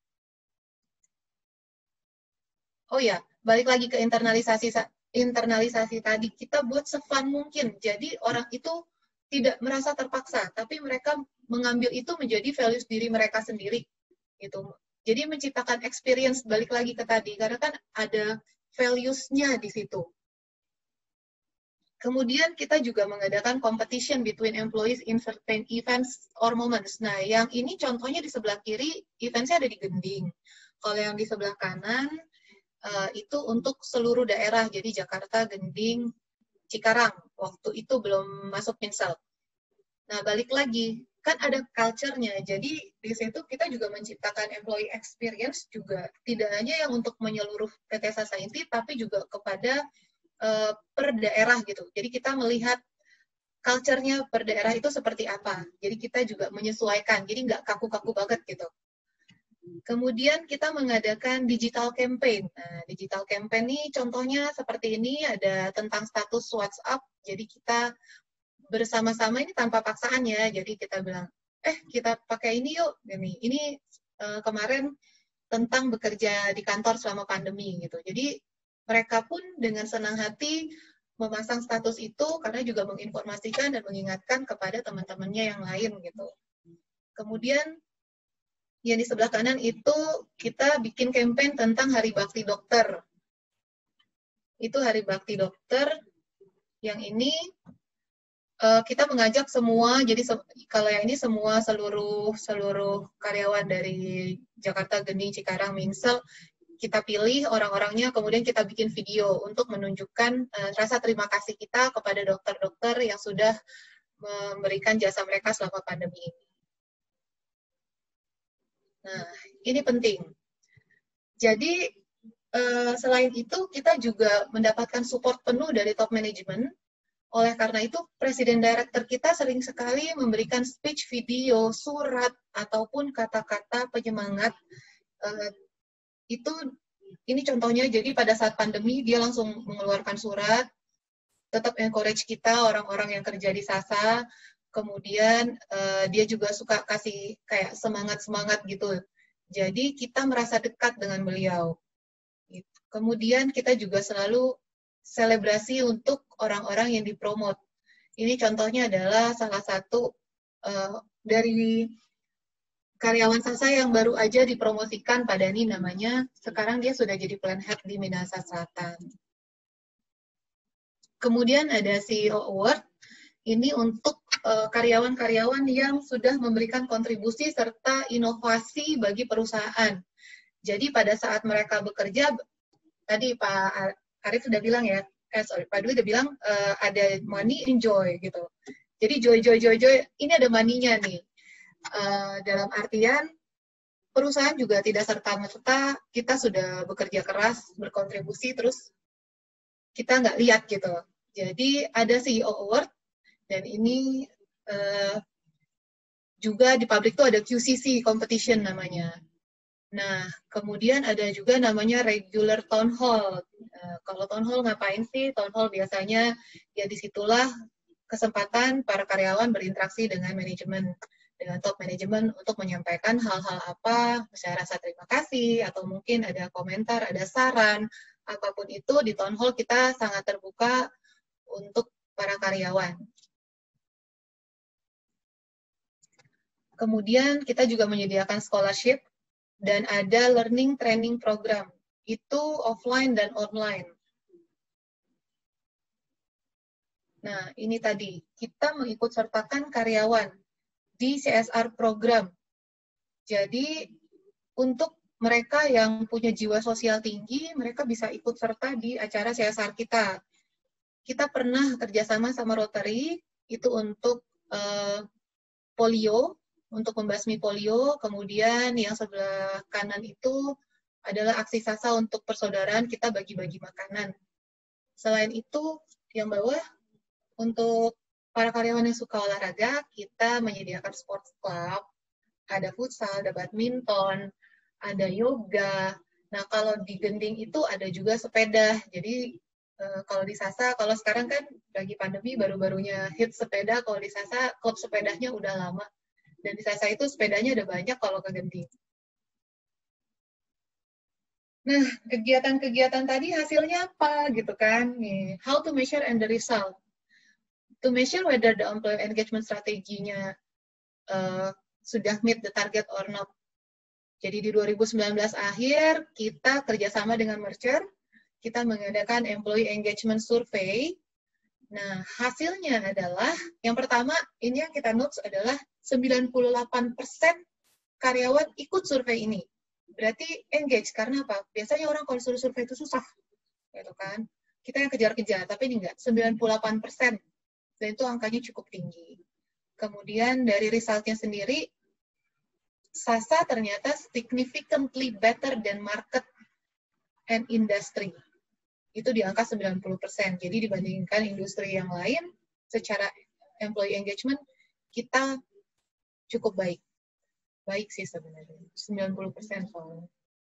Oh ya, balik lagi ke internalisasi tadi, kita buat se-fun mungkin. Jadi orang itu tidak merasa terpaksa, tapi mereka mengambil itu menjadi values diri mereka sendiri. Gitu. Jadi menciptakan experience, balik lagi ke tadi, karena kan ada values-nya di situ. Kemudian kita juga mengadakan competition between employees in certain events or moments. Nah, yang ini contohnya di sebelah kiri, event-nya ada di Gending. Kalau yang di sebelah kanan, itu untuk seluruh daerah. Jadi Jakarta, Gending, Cikarang. Waktu itu belum masuk Minsel. Nah, balik lagi, kan ada culture-nya. Jadi di situ kita juga menciptakan employee experience juga. Tidak hanya yang untuk menyeluruh PT SASA Inti, tapi juga kepada per daerah gitu. Jadi kita melihat culture-nya per daerah itu seperti apa. Jadi kita juga menyesuaikan, jadi nggak kaku-kaku banget gitu. Kemudian kita mengadakan digital campaign. Nah, digital campaign ini contohnya seperti ini, ada tentang status WhatsApp. Jadi kita bersama-sama ini tanpa paksaan ya. Jadi kita bilang, kita pakai ini yuk. Ini kemarin tentang bekerja di kantor selama pandemi gitu. Jadi mereka pun dengan senang hati memasang status itu karena juga menginformasikan dan mengingatkan kepada teman-temannya yang lain gitu. Kemudian yang di sebelah kanan itu kita bikin campaign tentang Hari Bakti Dokter. Itu Hari Bakti Dokter. Yang ini kita mengajak semua, jadi kalau yang ini semua seluruh karyawan dari Jakarta, Gending, Cikarang, Minsel, kita pilih orang-orangnya, kemudian kita bikin video untuk menunjukkan rasa terima kasih kita kepada dokter-dokter yang sudah memberikan jasa mereka selama pandemi ini. Nah, ini penting. Jadi, selain itu, kita juga mendapatkan support penuh dari top management. Oleh karena itu, Presiden Director kita sering sekali memberikan speech, video, surat, ataupun kata-kata penyemangat. Ini contohnya, jadi pada saat pandemi dia langsung mengeluarkan surat, tetap encourage kita orang-orang yang kerja di SASA, kemudian dia juga suka kasih kayak semangat-semangat gitu. Jadi kita merasa dekat dengan beliau. Kemudian kita juga selalu selebrasi untuk orang-orang yang dipromot. Ini contohnya adalah salah satu dari karyawan SASA yang baru aja dipromosikan, Pak Dani namanya, sekarang dia sudah jadi Plan Head di Minahasa Selatan. Kemudian ada CEO Award, ini untuk karyawan-karyawan yang sudah memberikan kontribusi serta inovasi bagi perusahaan. Jadi pada saat mereka bekerja, tadi Pak Arif udah bilang ya, Pak Dwi udah bilang ada money enjoy gitu. Jadi joy, ini ada money-nya nih. Dalam artian perusahaan juga tidak serta-merta kita sudah bekerja keras, berkontribusi, terus kita nggak lihat gitu. Jadi ada CEO Award, dan ini juga di pabrik itu ada QCC competition namanya. Nah, kemudian ada juga namanya regular town hall. Kalau town hall ngapain sih? Town hall biasanya ya disitulah kesempatan para karyawan berinteraksi dengan manajemen, dengan top manajemen untuk menyampaikan hal-hal apa, misalnya rasa terima kasih, atau mungkin ada komentar, ada saran, apapun itu di town hall kita sangat terbuka untuk para karyawan. Kemudian kita juga menyediakan scholarship dan ada learning training program. Itu offline dan online. Nah, ini tadi, kita mengikut sertakan karyawan di CSR program. Jadi, untuk mereka yang punya jiwa sosial tinggi, mereka bisa ikut serta di acara CSR kita. Kita pernah kerjasama sama Rotary, itu untuk polio, untuk membasmi polio, kemudian yang sebelah kanan itu adalah aksi Sasa untuk persaudaraan, kita bagi-bagi makanan. Selain itu, yang bawah, untuk para karyawan yang suka olahraga, kita menyediakan sports club, ada futsal, ada badminton, ada yoga. Nah, kalau di Gending itu ada juga sepeda. Jadi, kalau di Sasa, kalau sekarang kan lagi pandemi, baru-barunya hit sepeda, kalau di Sasa, klub sepedanya udah lama. Dan di Sasa itu sepedanya ada banyak kalau ke Gending. Nah, kegiatan-kegiatan tadi hasilnya apa gitu kan? Nih, how to measure and the result. To measure whether the employee engagement strateginya sudah meet the target or not. Jadi di 2019 akhir, kita kerjasama dengan Mercer, kita mengadakan employee engagement survey. Nah, hasilnya adalah, yang pertama, ini yang kita notes adalah 98% karyawan ikut survei ini. Berarti engage, karena apa? Biasanya orang kalau suruh survei itu susah, gitu kan? Kita yang kejar-kejar, tapi ini enggak, 98%. Dan itu angkanya cukup tinggi. Kemudian dari resultnya sendiri, Sasa ternyata significantly better than market and industry. Itu di angka 90%. Jadi dibandingkan industri yang lain, secara employee engagement, kita cukup baik. Baik sih sebenarnya, 90% soalnya.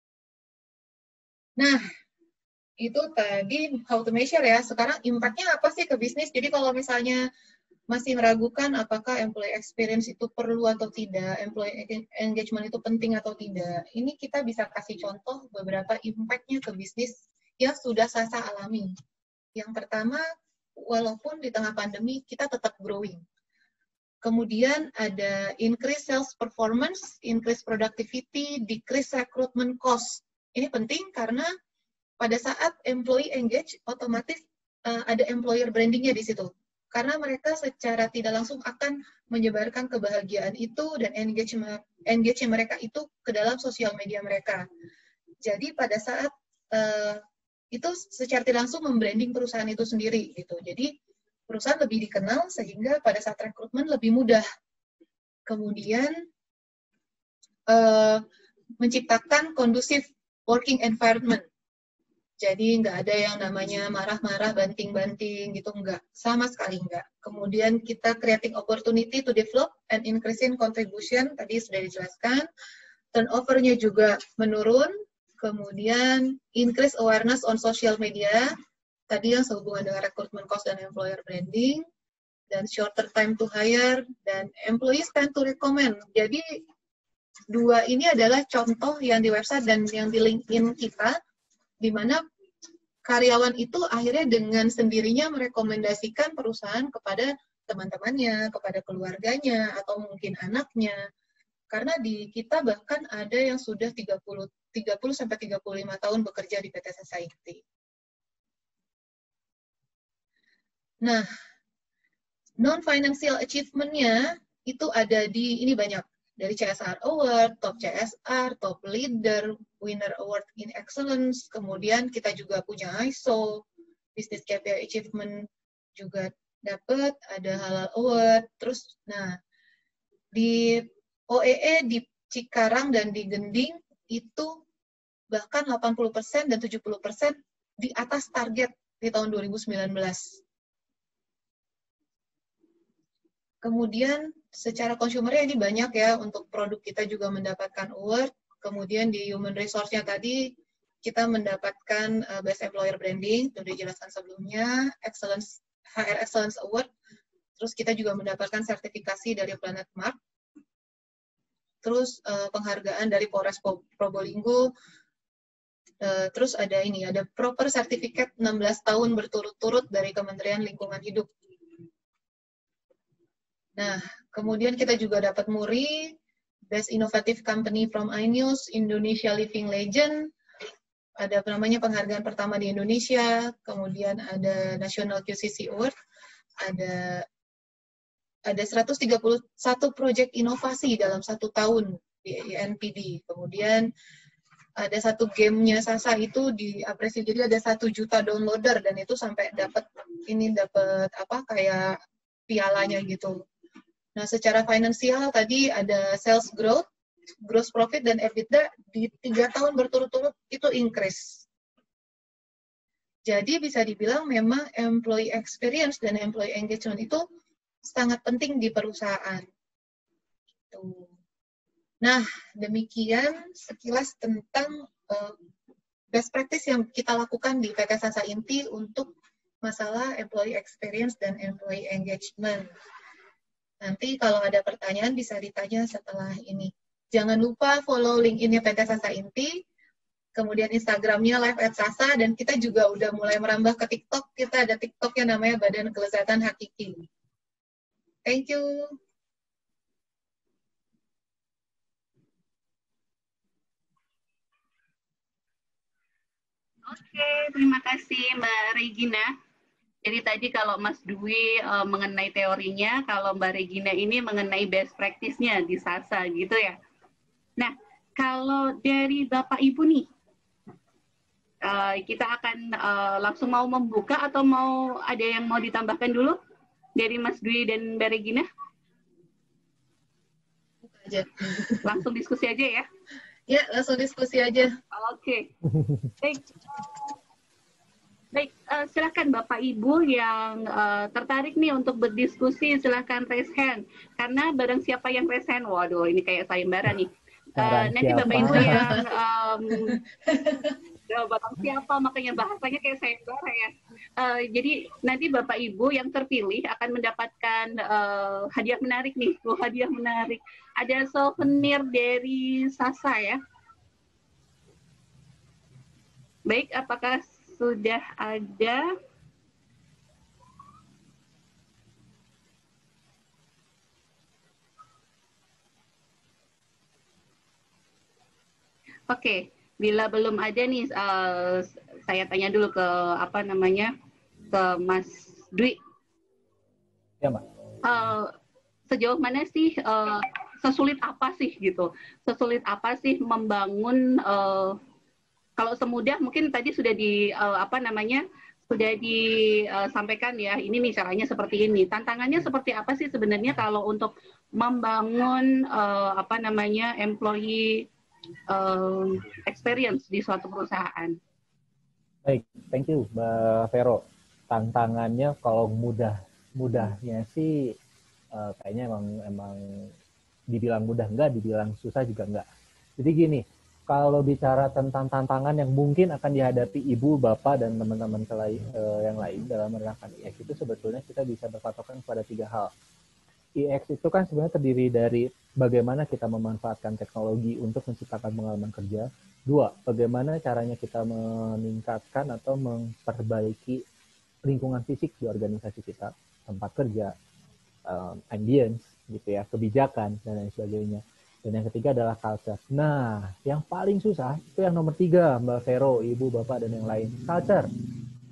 Nah, itu tadi how to measure ya. Sekarang impact-nya apa sih ke bisnis? Jadi kalau misalnya masih meragukan apakah employee experience itu perlu atau tidak, employee engagement itu penting atau tidak, ini kita bisa kasih contoh beberapa impact-nya ke bisnis yang sudah Sasa alami. Yang pertama, walaupun di tengah pandemi, kita tetap growing. Kemudian ada increase sales performance, increase productivity, decrease recruitment cost. Ini penting karena pada saat employee engage, otomatis ada employer branding-nya di situ. Karena mereka secara tidak langsung akan menyebarkan kebahagiaan itu dan engage mereka itu ke dalam sosial media mereka. Jadi pada saat itu secara tidak langsung membranding perusahaan itu sendiri gitu. Jadi perusahaan lebih dikenal sehingga pada saat rekrutmen lebih mudah. Kemudian menciptakan kondusif working environment. Jadi nggak ada yang namanya marah-marah, banting-banting gitu, nggak. Sama sekali nggak. Kemudian kita creating opportunity to develop and increasing contribution, tadi sudah dijelaskan. Turnover-nya juga menurun. Kemudian increase awareness on social media, tadi yang sehubungan dengan recruitment cost dan employer branding. Dan shorter time to hire, dan employees tend to recommend. Jadi dua ini adalah contoh yang di website dan yang di LinkedIn kita, di mana karyawan itu akhirnya dengan sendirinya merekomendasikan perusahaan kepada teman-temannya, kepada keluarganya, atau mungkin anaknya. Karena di kita bahkan ada yang sudah 30-35 tahun bekerja di PT Sasa IT. Nah, non-financial achievement-nya itu ada di, ini banyak, dari CSR Award, Top CSR, Top Leader, Winner Award in Excellence, kemudian kita juga punya ISO, Business KPI Achievement juga dapat, ada Halal Award, terus nah di OEE, di Cikarang dan di Gending itu bahkan 80% dan 70% di atas target di tahun 2019. Kemudian secara consumer ini banyak ya, untuk produk kita juga mendapatkan award. Kemudian di human resource-nya tadi kita mendapatkan Best Employer Branding, sudah dijelaskan sebelumnya, Excellence HR Excellence Award. Terus kita juga mendapatkan sertifikasi dari Planet Mark. Terus penghargaan dari Polres Probolinggo. Terus ada Proper Certificate 16 tahun berturut-turut dari Kementerian Lingkungan Hidup. Nah, kemudian kita juga dapat MURI, Best Innovative Company from iNews, Indonesia Living Legend, ada namanya penghargaan pertama di Indonesia, kemudian ada National QCC Award, ada 131 proyek inovasi dalam 1 tahun di INPD, kemudian ada satu gamenya Sasa itu diapresiasi, jadi ada 1 juta downloader dan itu sampai dapat kayak pialanya gitu. Nah, secara finansial tadi ada sales growth, gross profit, dan EBITDA di 3 tahun berturut-turut itu increase. Jadi bisa dibilang memang employee experience dan employee engagement itu sangat penting di perusahaan. Nah, demikian sekilas tentang best practice yang kita lakukan di PT Sasa Inti untuk masalah employee experience dan employee engagement. Nanti kalau ada pertanyaan bisa ditanya setelah ini. Jangan lupa follow LinkedIn-nya PT Sasa Inti, kemudian Instagram-nya live@sasa, dan kita juga udah mulai merambah ke TikTok. Kita ada TikTok-nya namanya Badan Kelezatan Hakiki. Thank you. Oke, terima kasih Mbak Regina. Jadi tadi kalau Mas Dwi mengenai teorinya, kalau Mbak Regina ini mengenai best practice-nya di Sasa gitu ya. Nah, kalau dari Bapak Ibu nih, kita akan langsung mau membuka atau ada yang mau ditambahkan dulu dari Mas Dwi dan Mbak Regina? Buka aja. Langsung diskusi aja ya? Ya, langsung diskusi aja. Oke. Baik, silakan Bapak Ibu yang tertarik nih untuk berdiskusi, silakan raise hand. Karena barang siapa yang raise hand, waduh ini kayak sayembara nih. Nanti Bapak Ibu yang barang siapa, makanya bahasanya kayak sayembara ya. Jadi nanti Bapak Ibu yang terpilih akan mendapatkan hadiah menarik nih. Hadiah menarik. Ada souvenir dari Sasa ya. Baik, apakah sudah ada? Oke, bila belum ada nih, saya tanya dulu ke ke Mas Dwi. Ya, Mbak. Sejauh mana sih, sesulit apa sih gitu? Sesulit apa sih membangun? Kalau semudah mungkin tadi sudah sudah disampaikan ya, ini nih caranya seperti ini. Tantangannya seperti apa sih sebenarnya kalau untuk membangun employee experience di suatu perusahaan? Baik, thank you Mbak Vero. Tantangannya kalau mudahnya sih kayaknya emang dibilang mudah enggak, dibilang susah juga enggak. Jadi gini, kalau bicara tentang tantangan yang mungkin akan dihadapi ibu, bapak, dan teman-teman yang lain dalam menerapkan IX itu sebetulnya kita bisa berpatokan pada 3 hal. IX itu kan sebenarnya terdiri dari bagaimana kita memanfaatkan teknologi untuk menciptakan pengalaman kerja. 2, bagaimana caranya kita meningkatkan atau memperbaiki lingkungan fisik di organisasi kita, tempat kerja, ambience, gitu ya, kebijakan, dan lain sebagainya. Dan yang ketiga adalah culture. Nah, yang paling susah itu yang nomor 3, Mbak Vero, Ibu, Bapak, dan yang lain. Culture.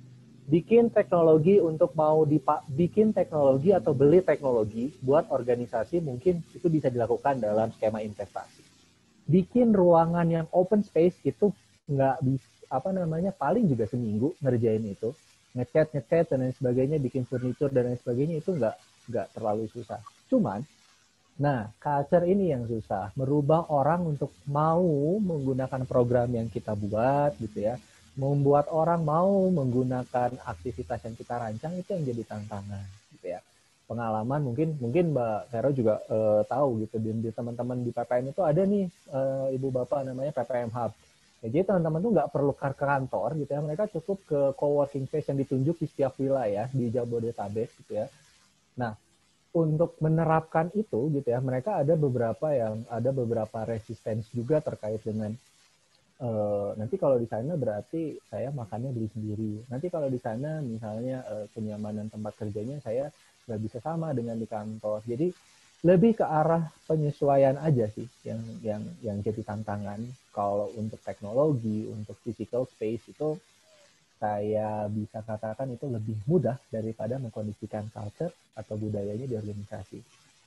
bikin teknologi untuk bikin teknologi atau beli teknologi buat organisasi mungkin itu bisa dilakukan dalam skema investasi. Bikin ruangan yang open space itu nggak bisa paling juga seminggu ngerjain itu, ngecat dan lain sebagainya, bikin furniture dan lain sebagainya itu nggak terlalu susah. Cuman culture ini yang susah, merubah orang untuk mau menggunakan program yang kita buat gitu ya, membuat orang mau menggunakan aktivitas yang kita rancang, itu yang jadi tantangan gitu ya. Pengalaman mungkin Mbak Vero juga tahu gitu, di teman-teman di PPM itu ada nih ibu bapak namanya PPM Hub. Ya, jadi teman-teman tuh nggak perlu ke kantor gitu ya, mereka cukup ke coworking space yang ditunjuk di setiap wilayah di Jabodetabek gitu ya. Nah, untuk menerapkan itu gitu ya, mereka ada beberapa resistance juga terkait dengan nanti kalau di sana berarti saya makannya beli sendiri. Nanti kalau di sana misalnya kenyamanan tempat kerjanya saya nggak bisa sama dengan di kantor. Jadi lebih ke arah penyesuaian aja sih yang jadi tantangan. Kalau untuk teknologi, untuk physical space itu saya bisa katakan itu lebih mudah daripada mengkondisikan culture atau budayanya di organisasi.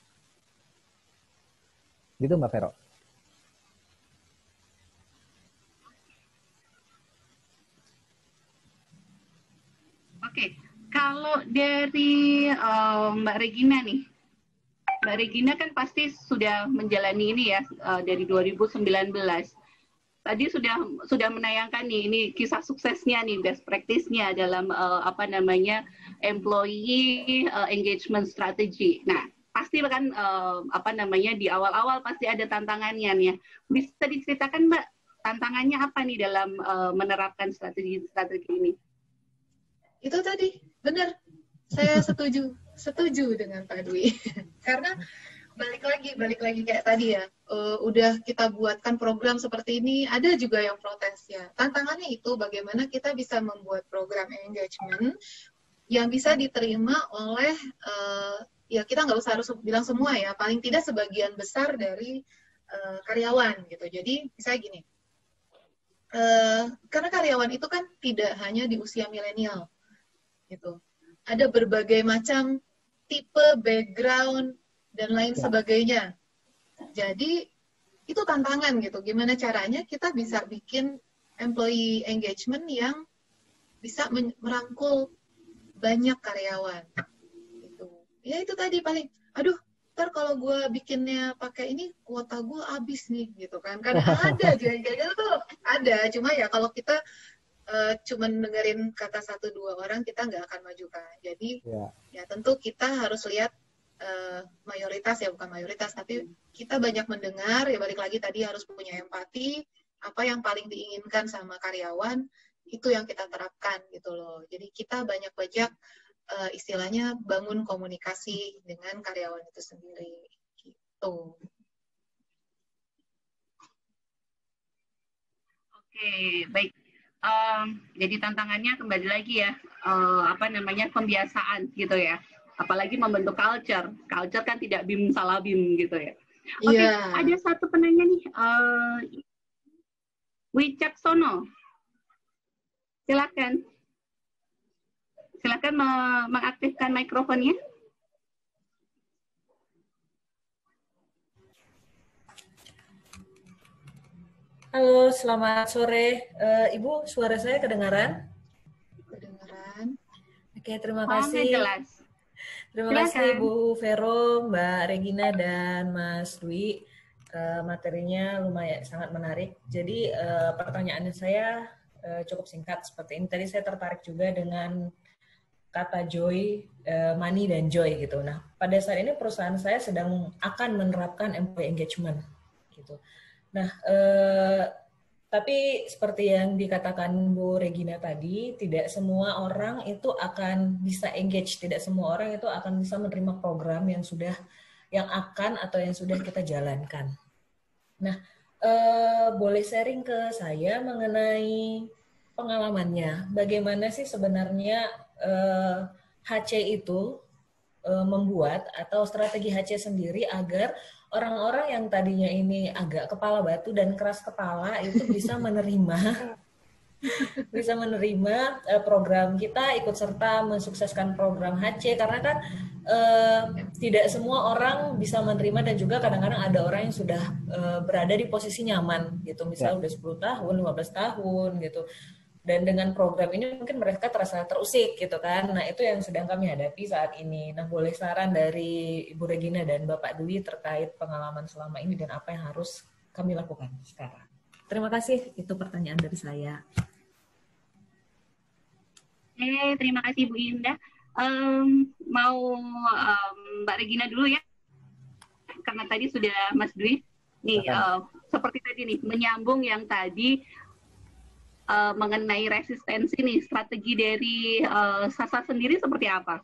Gitu Mbak Vero. Oke, kalau dari Mbak Regina nih, Mbak Regina kan pasti sudah menjalani ini ya dari 2019. Tadi sudah menayangkan nih ini kisah suksesnya nih, best practice-nya dalam employee engagement strategy. Nah, pasti kan di awal-awal pasti ada tantangannya nih ya. Bisa diceritakan Mbak, tantangannya apa nih dalam menerapkan strategi ini? Itu tadi, benar. Saya setuju dengan Pak Dwi. Karena balik lagi kayak tadi ya, udah kita buatkan program seperti ini, ada juga yang protes ya. Tantangannya itu bagaimana kita bisa membuat program engagement yang bisa diterima oleh, ya kita nggak usah harus bilang semua ya, paling tidak sebagian besar dari karyawan gitu. Jadi misalnya gini, karena karyawan itu kan tidak hanya di usia milenial, gitu. Ada berbagai macam tipe, background, dan lain sebagainya. Jadi, itu tantangan gitu. Gimana caranya kita bisa bikin employee engagement yang bisa merangkul banyak karyawan. Gitu. Ya itu tadi paling, aduh, ntar kalau gue bikinnya pakai ini, kuota gue habis nih, gitu kan. Karena ada, jalan-jalan tuh ada. Cuma ya kalau kita cuman dengerin kata 1-2 orang, kita nggak akan maju kan. Jadi ya tentu kita harus lihat mayoritas ya, bukan mayoritas, tapi kita banyak mendengar, ya balik lagi tadi harus punya empati, apa yang paling diinginkan sama karyawan, itu yang kita terapkan gitu loh. Jadi kita banyak-banyak istilahnya bangun komunikasi dengan karyawan itu sendiri gitu. Oke, baik. Jadi tantangannya kembali lagi ya, pembiasaan gitu ya. Apalagi membentuk culture. Culture kan tidak bim salah bim gitu ya. Oke, ada satu penanya nih, Wicaksono. Silakan mengaktifkan mikrofonnya. Halo, selamat sore. Ibu, suara saya kedengaran? Kedengaran. Oke, terima kasih. Jelas. Terima kasih Bu Vero, Mbak Regina, dan Mas Dwi. Materinya lumayan sangat menarik. Jadi pertanyaannya saya cukup singkat seperti ini. Tadi saya tertarik juga dengan kata joy, money, dan joy gitu. Nah, pada saat ini perusahaan saya sedang akan menerapkan employee engagement gitu. Nah, tapi seperti yang dikatakan Bu Regina tadi, tidak semua orang itu akan bisa engage, tidak semua orang itu akan bisa menerima program yang akan atau yang sudah kita jalankan. Nah, boleh sharing ke saya mengenai pengalamannya. Bagaimana sih sebenarnya HC itu membuat atau strategi HC sendiri agar orang-orang yang tadinya ini agak kepala batu dan keras kepala itu bisa menerima bisa menerima program kita, ikut serta mensukseskan program HC, karena kan tidak semua orang bisa menerima, dan juga kadang-kadang ada orang yang sudah berada di posisi nyaman gitu, misalnya udah 10 tahun, 15 tahun gitu. Dan dengan program ini mungkin mereka terasa terusik gitu kan. Nah, itu yang sedang kami hadapi saat ini. Nah, boleh saran dari Ibu Regina dan Bapak Dwi terkait pengalaman selama ini dan apa yang harus kami lakukan sekarang. Terima kasih, itu pertanyaan dari saya. Terima kasih Bu Indah. Mau Mbak Regina dulu ya, karena tadi sudah Mas Dwi. Nih, seperti tadi nih, menyambung yang tadi mengenai resistensi nih, strategi dari Sasa sendiri seperti apa?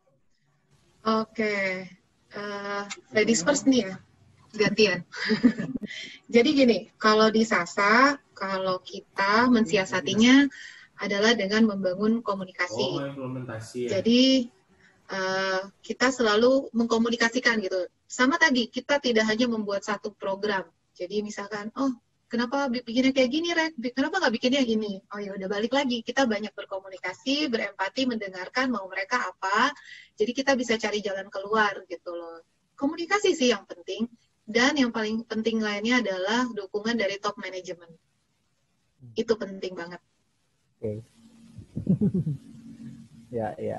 Oke, ladies first nih ya, gantian. Jadi gini, kalau di Sasa, kalau kita mensiasatinya adalah dengan membangun komunikasi. Implementasi ya. Jadi kita selalu mengkomunikasikan gitu. Sama tadi, kita tidak hanya membuat satu program. Jadi misalkan, oh kenapa bikinnya kayak gini, Rek? Kenapa nggak bikinnya gini? Oh ya udah, balik lagi. Kita banyak berkomunikasi, berempati, mendengarkan mau mereka apa. Jadi kita bisa cari jalan keluar gitu loh. Komunikasi sih yang penting. Dan yang paling penting lainnya adalah dukungan dari top management. Itu penting banget. Oke. Ya.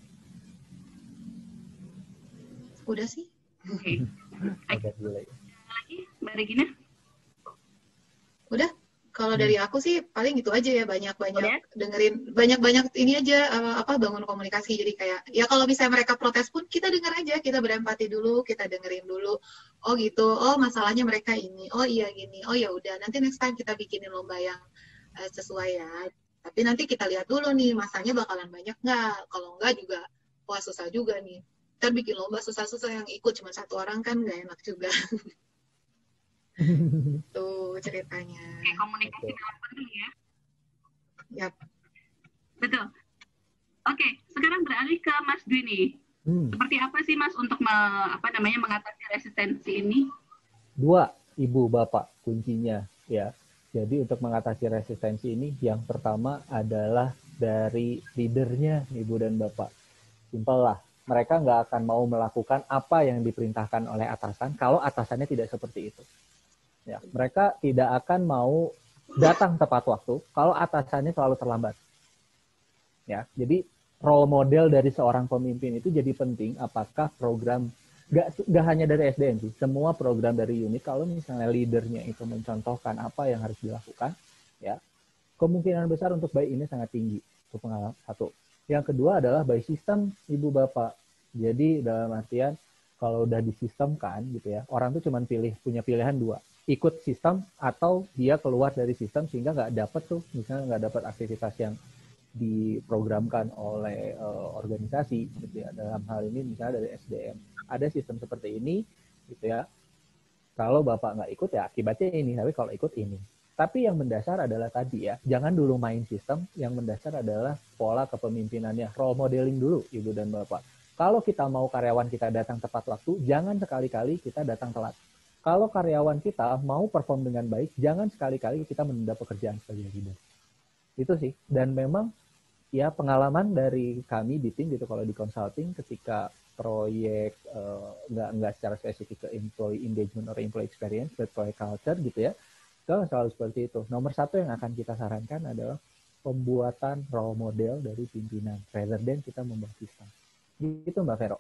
Udah sih. Oke. Lagi, Mbak Regina? Udah. Kalau dari aku sih paling gitu aja ya, banyak-banyak dengerin, banyak-banyak ini aja bangun komunikasi. Jadi kayak ya kalau misalnya mereka protes pun kita dengar aja, kita berempati dulu, kita dengerin dulu. Oh gitu, oh masalahnya mereka ini, oh iya gini, oh ya udah nanti next time kita bikinin lomba yang sesuai ya. Tapi nanti kita lihat dulu nih masanya bakalan banyak nggak. Kalau nggak juga, wah susah juga nih. Kita bikin lomba susah-susah yang ikut cuma satu orang kan nggak enak juga. Tuh ceritanya. Komunikasi memang penting ya. Yap. Betul. Oke, sekarang beralih ke Mas Dwi nih. Seperti apa sih Mas untuk mengatasi resistensi ini? 2, Ibu Bapak, kuncinya ya. Jadi untuk mengatasi resistensi ini, yang pertama adalah dari leadernya, Ibu dan Bapak. Simpel lah, mereka nggak akan mau melakukan apa yang diperintahkan oleh atasan kalau atasannya tidak seperti itu. Ya, mereka tidak akan mau datang tepat waktu kalau atasannya selalu terlambat. Ya, jadi role model dari seorang pemimpin itu jadi penting. Apakah program nggak hanya dari SDM sih, semua program dari unit kalau misalnya leadernya itu mencontohkan apa yang harus dilakukan, ya kemungkinan besar untuk baik ini sangat tinggi. Itu pengalaman satu. Yang kedua adalah by system, Ibu Bapak. Jadi dalam artian kalau udah disistemkan gitu ya, orang tuh cuma punya pilihan 2, ikut sistem atau dia keluar dari sistem sehingga nggak dapat tuh, misalnya nggak dapat aktivitas yang diprogramkan oleh organisasi gitu ya. Dalam hal ini misalnya dari SDM ada sistem seperti ini gitu ya. Kalau Bapak nggak ikut ya akibatnya ini, tapi kalau ikut ini. Tapi yang mendasar adalah tadi ya, jangan dulu main sistem, yang mendasar adalah pola kepemimpinannya, role modeling dulu Ibu dan Bapak. Kalau kita mau karyawan kita datang tepat waktu, jangan sekali-kali kita datang telat. Kalau karyawan kita mau perform dengan baik, jangan sekali-kali kita menunda pekerjaan sebagai leader. Itu sih. Dan memang ya pengalaman dari kami di tim gitu, kalau di consulting ketika proyek nggak secara spesifik ke employee engagement or employee experience, but proyek culture gitu ya, itu selalu seperti itu. Nomor 1 yang akan kita sarankan adalah pembuatan role model dari pimpinan, rather than kita membuat sistem. Gitu Mbak Vero.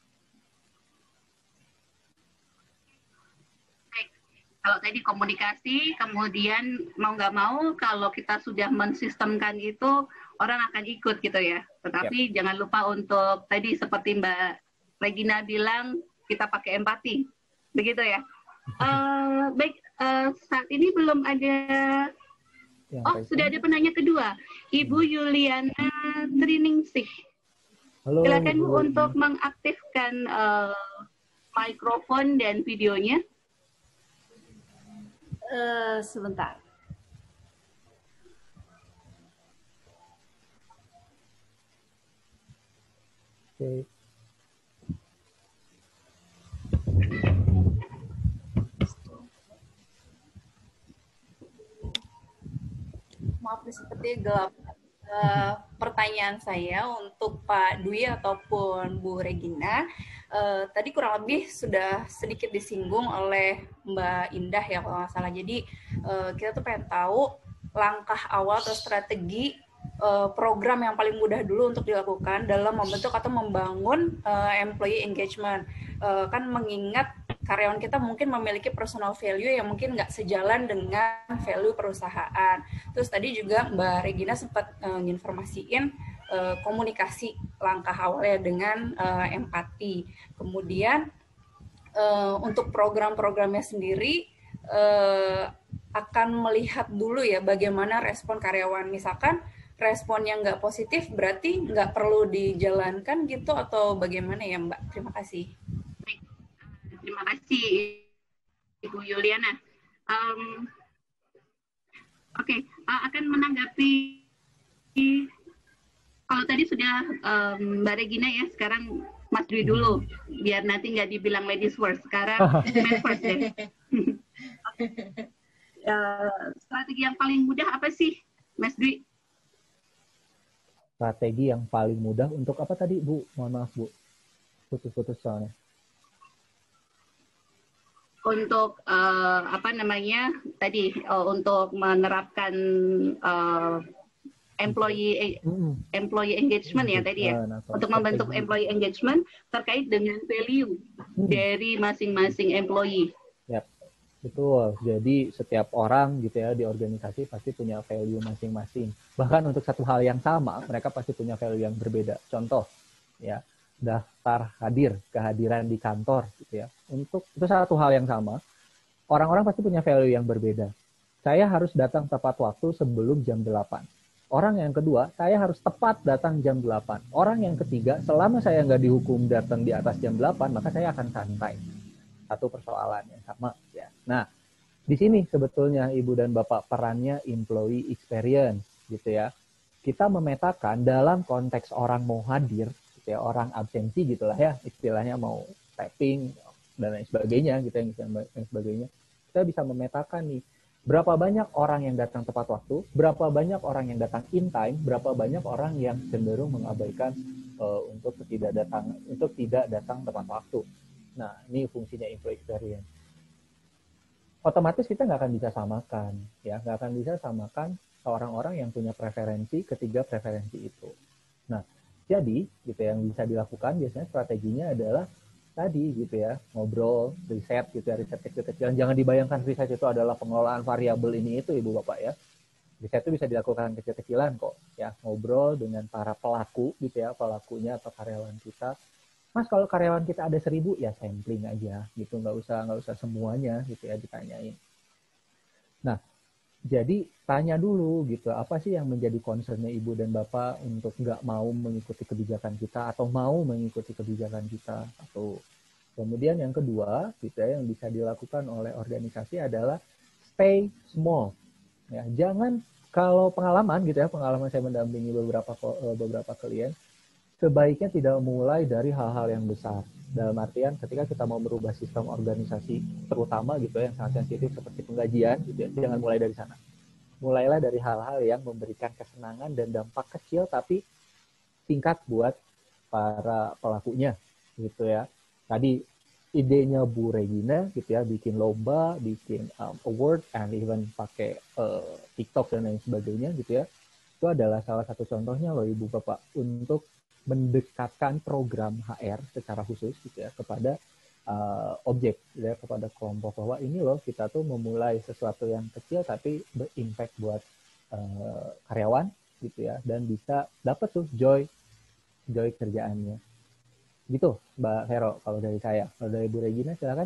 Kalau tadi komunikasi, kemudian mau nggak mau kalau kita sudah mensistemkan itu, orang akan ikut gitu ya. Tetapi jangan lupa untuk tadi seperti Mbak Regina bilang, kita pakai empati. Begitu ya. Baik, saat ini belum ada, sudah ada penanya kedua. Ibu Yuliana Triningsih. Halo, silakan Bu untuk mengaktifkan mikrofon dan videonya. Sebentar. Oke. Maaf seperti gelap. Pertanyaan saya untuk Pak Dwi ataupun Bu Regina, tadi kurang lebih sudah sedikit disinggung oleh Mbak Indah ya kalau nggak salah. Jadi kita tuh pengen tahu langkah awal atau strategi program yang paling mudah dulu untuk dilakukan dalam membentuk atau membangun employee engagement. Kan mengingat karyawan kita mungkin memiliki personal value yang mungkin nggak sejalan dengan value perusahaan. Terus tadi juga Mbak Regina sempat nginformasiin komunikasi langkah awalnya dengan empati. Kemudian untuk program-programnya sendiri akan melihat dulu ya bagaimana respon karyawan. Misalkan respon yang nggak positif berarti nggak perlu dijalankan gitu atau bagaimana ya Mbak? Terima kasih. Terima kasih Ibu Yuliana. Oke, akan menanggapi kalau tadi sudah Mbak Regina ya, sekarang Mas Dwi dulu, biar nanti nggak dibilang ladies first. Sekarang men first deh. Strategi yang paling mudah apa sih, Mas Dwi? Strategi yang paling mudah untuk apa tadi, Bu? Mohon maaf, Bu. Putus-putus soalnya. Untuk untuk menerapkan employee engagement ya tadi ya, untuk membentuk employee engagement terkait dengan value dari masing-masing employee. Ya, betul. Jadi setiap orang gitu ya di organisasi pasti punya value masing-masing. Bahkan untuk satu hal yang sama, mereka pasti punya value yang berbeda. Contoh, ya, daftar kehadiran di kantor gitu ya. Untuk itu satu hal yang sama, orang-orang pasti punya value yang berbeda. Saya harus datang tepat waktu sebelum jam 8. Orang yang kedua, saya harus tepat datang jam 8. Orang yang ketiga, selama saya nggak dihukum datang di atas jam 8, maka saya akan santai. Satu persoalan yang sama ya. Nah, di sini sebetulnya Ibu dan Bapak perannya employee experience gitu ya. Kita memetakan dalam konteks orang mau hadir ya, orang absensi gitulah ya istilahnya, mau typing dan lain sebagainya gitu ya, dan sebagainya. Kita bisa memetakan nih berapa banyak orang yang datang tepat waktu, berapa banyak orang yang datang in time, berapa banyak orang yang cenderung mengabaikan untuk tidak datang tepat waktu. Nah, ini fungsinya employee experience. Otomatis kita nggak akan bisa samakan ya, nggak akan bisa samakan orang-orang yang punya preferensi ketiga preferensi itu. Nah, jadi, gitu yang bisa dilakukan biasanya strateginya adalah tadi gitu ya, ngobrol, riset gitu ya, riset kecil-kecilan. Jangan dibayangkan riset itu adalah pengelolaan variabel ini itu Ibu Bapak ya. Riset itu bisa dilakukan kecil-kecilan kok ya, ngobrol dengan para pelaku gitu ya, pelakunya atau karyawan kita. Mas, kalau karyawan kita ada 1000 ya sampling aja gitu, nggak usah semuanya gitu ya ditanyain. Nah, jadi tanya dulu gitu, apa sih yang menjadi concern-nya Ibu dan Bapak untuk nggak mau mengikuti kebijakan kita atau mau mengikuti kebijakan kita. Atau kemudian yang kedua gitu ya, yang bisa dilakukan oleh organisasi adalah stay small. Ya, jangan, kalau pengalaman gitu ya, pengalaman saya mendampingi beberapa klien, sebaiknya tidak mulai dari hal-hal yang besar. Dalam artian ketika kita mau merubah sistem organisasi, terutama gitu ya, yang sangat sensitif seperti penggajian, gitu ya, jangan mulai dari sana. Mulailah dari hal-hal yang memberikan kesenangan dan dampak kecil tapi singkat buat para pelakunya, gitu ya. Tadi idenya Bu Regina, gitu ya, bikin lomba, bikin award, and even pakai TikTok dan lain sebagainya, gitu ya. Itu adalah salah satu contohnya loh Ibu Bapak untuk mendekatkan program HR secara khusus gitu ya kepada objek ya, kepada kelompok, bahwa ini loh kita tuh memulai sesuatu yang kecil tapi berimpact buat karyawan gitu ya, dan bisa dapat tuh joy kerjaannya gitu Mbak Vero. Kalau dari saya, kalau dari Bu Regina silakan.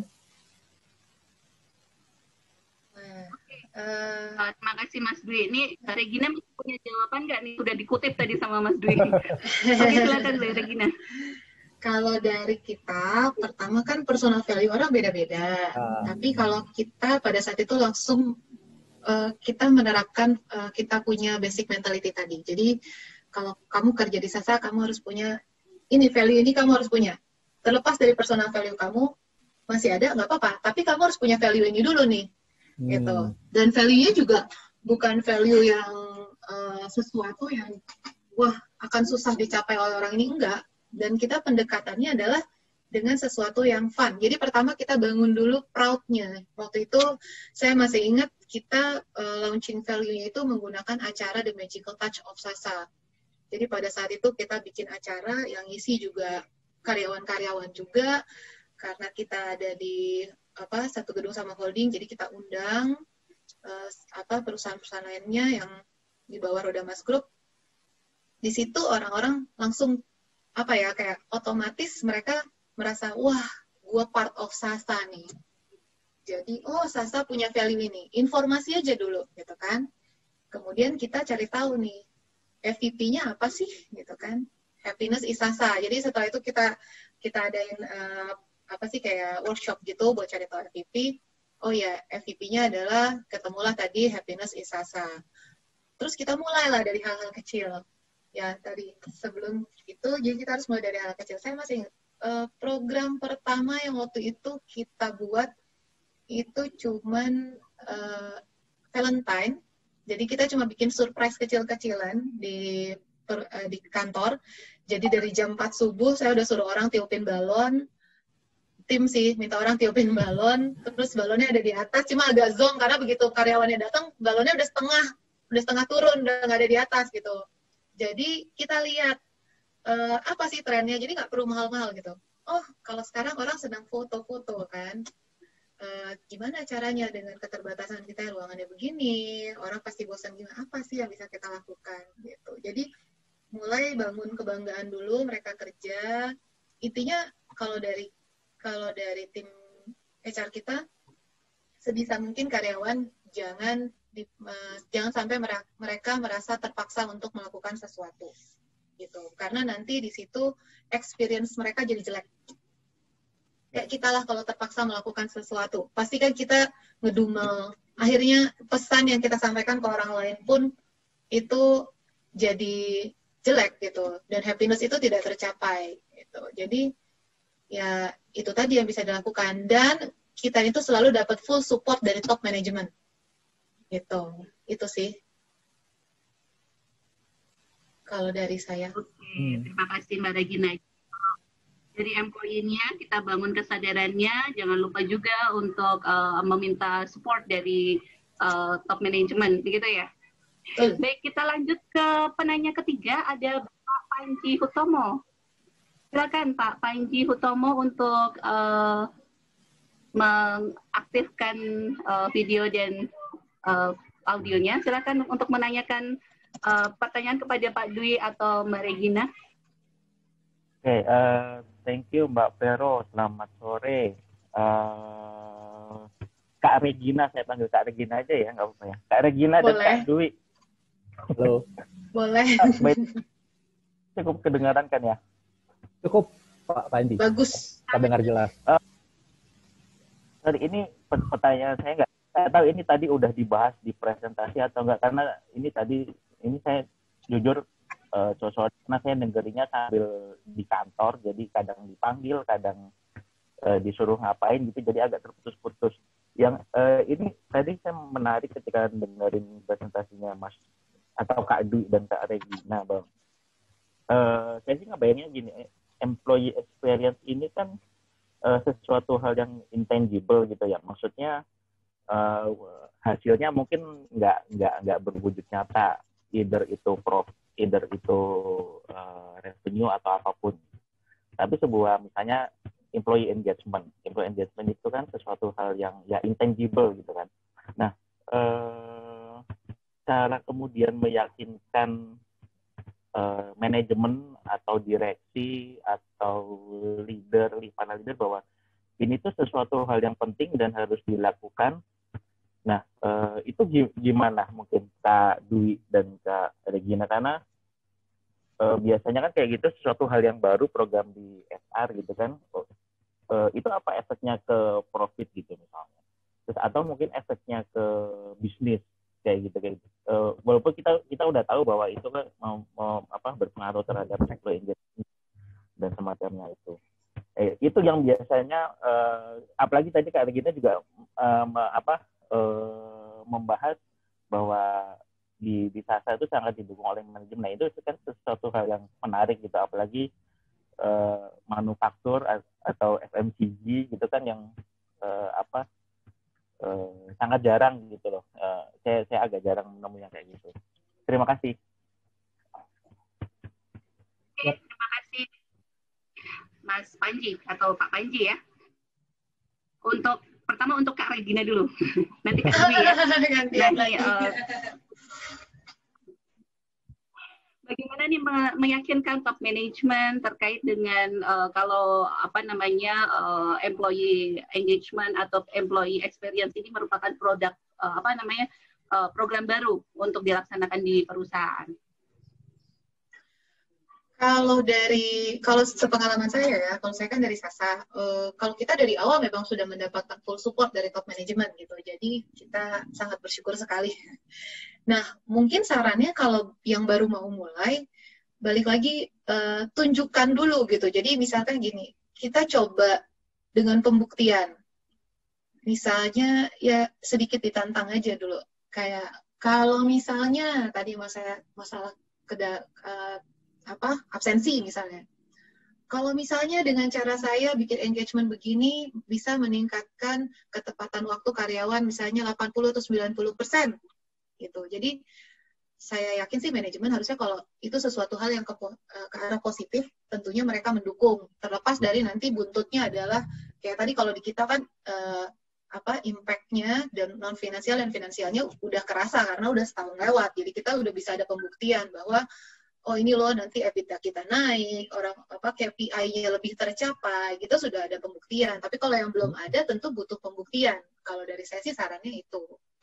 Terima kasih Mas Dwi. Ini Regina punya jawaban nggak nih? Sudah dikutip tadi sama Mas Dwi. Oke, silakan Regina. Kalau dari kita, pertama kan personal value orang beda-beda. Tapi kalau kita pada saat itu langsung kita menerapkan, kita punya basic mentality tadi. Jadi kalau kamu kerja di Sasa, kamu harus punya ini, value ini kamu harus punya. Terlepas dari personal value kamu masih ada, nggak apa-apa. Tapi kamu harus punya value ini dulu nih. Gitu. Dan value-nya juga bukan value yang sesuatu yang wah akan susah dicapai oleh orang ini, enggak. Dan kita pendekatannya adalah dengan sesuatu yang fun. Jadi pertama kita bangun dulu proud-nya. Waktu itu saya masih ingat kita launching value-nya itu menggunakan acara The Magical Touch of Sasa. Jadi pada saat itu kita bikin acara yang isi juga karyawan-karyawan juga, karena kita ada di satu gedung sama holding, jadi kita undang perusahaan-perusahaan lainnya yang di bawah Roda Mas Group. Di situ orang-orang langsung kayak otomatis mereka merasa, wah, gue part of Sasa nih. Jadi, Sasa punya value ini. Informasi aja dulu, gitu kan. Kemudian kita cari tahu nih, FVP-nya apa sih, gitu kan. Happiness is Sasa. Jadi setelah itu kita adain kayak workshop gitu buat cari tahu FVP. Oh ya, FVP-nya adalah ketemulah tadi happiness is Sasa. Terus kita mulailah dari hal-hal kecil. Ya, tadi sebelum itu, jadi kita harus mulai dari hal kecil. Saya masih ingat, program pertama yang waktu itu kita buat itu cuman Valentine. Jadi kita cuma bikin surprise kecil-kecilan di kantor. Jadi dari jam 4 subuh saya udah suruh orang tiupin balon. Tim sih minta orang tiupin balon, terus balonnya ada di atas, cuma agak zonk karena begitu karyawannya datang, balonnya udah setengah turun, udah nggak ada di atas gitu. Jadi kita lihat apa sih trennya, jadi nggak perlu mahal-mahal gitu. Oh, kalau sekarang orang sedang foto-foto kan, gimana caranya dengan keterbatasan kita, ruangannya begini, orang pasti bosan, gimana, apa sih yang bisa kita lakukan gitu. Jadi mulai bangun kebanggaan dulu, mereka kerja. Intinya kalau dari tim HR kita, sebisa mungkin karyawan jangan sampai mereka merasa terpaksa untuk melakukan sesuatu gitu, karena nanti di situ experience mereka jadi jelek. Kayak kita lah kalau terpaksa melakukan sesuatu, pasti kan kita ngedumel, akhirnya pesan yang kita sampaikan ke orang lain pun itu jadi jelek gitu, dan happiness itu tidak tercapai gitu. Jadi ya itu tadi yang bisa dilakukan, dan kita itu selalu dapat full support dari top management gitu. Itu sih kalau dari saya. Oke, terima kasih Mbak Regina. Dari employee-nya kita bangun kesadarannya, jangan lupa juga untuk meminta support dari top management, begitu ya. Baik, kita lanjut ke penanya ketiga, ada Pak Panji Hutomo. Silakan Pak Panji Hutomo untuk mengaktifkan video dan audionya. Silakan untuk menanyakan pertanyaan kepada Pak Dwi atau Mbak Regina. Oke, thank you Mbak Vero. Selamat sore. Kak Regina, saya panggil Kak Regina aja ya, nggak apa-apa ya. Kak Regina dan Kak Dwi. Halo. Boleh. Cukup kedengaran kan ya? Cukup Pak Panji. Bagus. Terdengar jelas. Sorry, ini pertanyaan saya nggak tahu ini tadi udah dibahas di presentasi atau enggak, karena ini saya jujur karena saya dengerinnya sambil di kantor, jadi kadang dipanggil, kadang disuruh ngapain gitu, jadi agak terputus-putus. Yang ini tadi saya menarik ketika dengerin presentasinya Mas atau Kak Dwi dan Kak Regina, Bang. Saya sih ngebayangnya gini, employee experience ini kan sesuatu hal yang intangible gitu ya, maksudnya hasilnya mungkin nggak berwujud nyata, either itu revenue atau apapun. Tapi sebuah misalnya employee engagement itu kan sesuatu hal yang ya intangible gitu kan. Nah, cara kemudian meyakinkan manajemen atau direksi atau para leader bahwa ini tuh sesuatu hal yang penting dan harus dilakukan. Nah, itu gimana mungkin Kak Dwi dan Kak Regina, karena biasanya kan kayak gitu sesuatu hal yang baru, program di HR gitu kan, itu apa efeknya ke profit gitu misalnya, terus atau mungkin efeknya ke bisnis kayak gitu. Walaupun kita udah tahu bahwa itu kan berpengaruh terhadap employee engagement dan semacamnya itu. Itu yang biasanya apalagi tadi Kak Regina juga membahas bahwa di Sasa itu sangat didukung oleh manajemen. Nah, itu kan sesuatu hal yang menarik gitu, apalagi manufaktur atau FMCG gitu kan yang sangat jarang gitu loh. Saya agak jarang menemui yang kayak gitu. Terima kasih. Oke, terima kasih Mas Panji atau Pak Panji ya. Pertama untuk Kak Regina dulu. Nanti Kak Dwi ya. Nanti, bagaimana nih meyakinkan top management terkait dengan kalau employee engagement atau employee experience ini merupakan produk program baru untuk dilaksanakan di perusahaan. Kalau sepengalaman saya ya, kalau saya kan dari Sasa, kalau kita dari awal memang sudah mendapatkan full support dari top management gitu, jadi kita sangat bersyukur sekali. Nah, mungkin sarannya kalau yang baru mau mulai, balik lagi tunjukkan dulu gitu. Jadi misalkan gini, kita coba dengan pembuktian. Misalnya ya sedikit ditantang aja dulu. Kayak kalau misalnya tadi masalah absensi misalnya. Kalau misalnya dengan cara saya bikin engagement begini bisa meningkatkan ketepatan waktu karyawan misalnya 80 atau 90%. Gitu. Jadi saya yakin sih manajemen harusnya kalau itu sesuatu hal yang ke arah positif, tentunya mereka mendukung. Terlepas dari nanti buntutnya adalah kayak tadi kalau di kita kan impact-nya dan non finansial dan finansialnya udah kerasa karena udah setahun lewat. Jadi kita udah bisa ada pembuktian bahwa oh ini loh nanti EBITDA kita naik, KPI-nya lebih tercapai, gitu sudah ada pembuktian. Tapi kalau yang belum ada tentu butuh pembuktian. Kalau dari saya sih sarannya itu.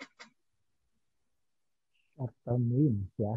Atau wins ya.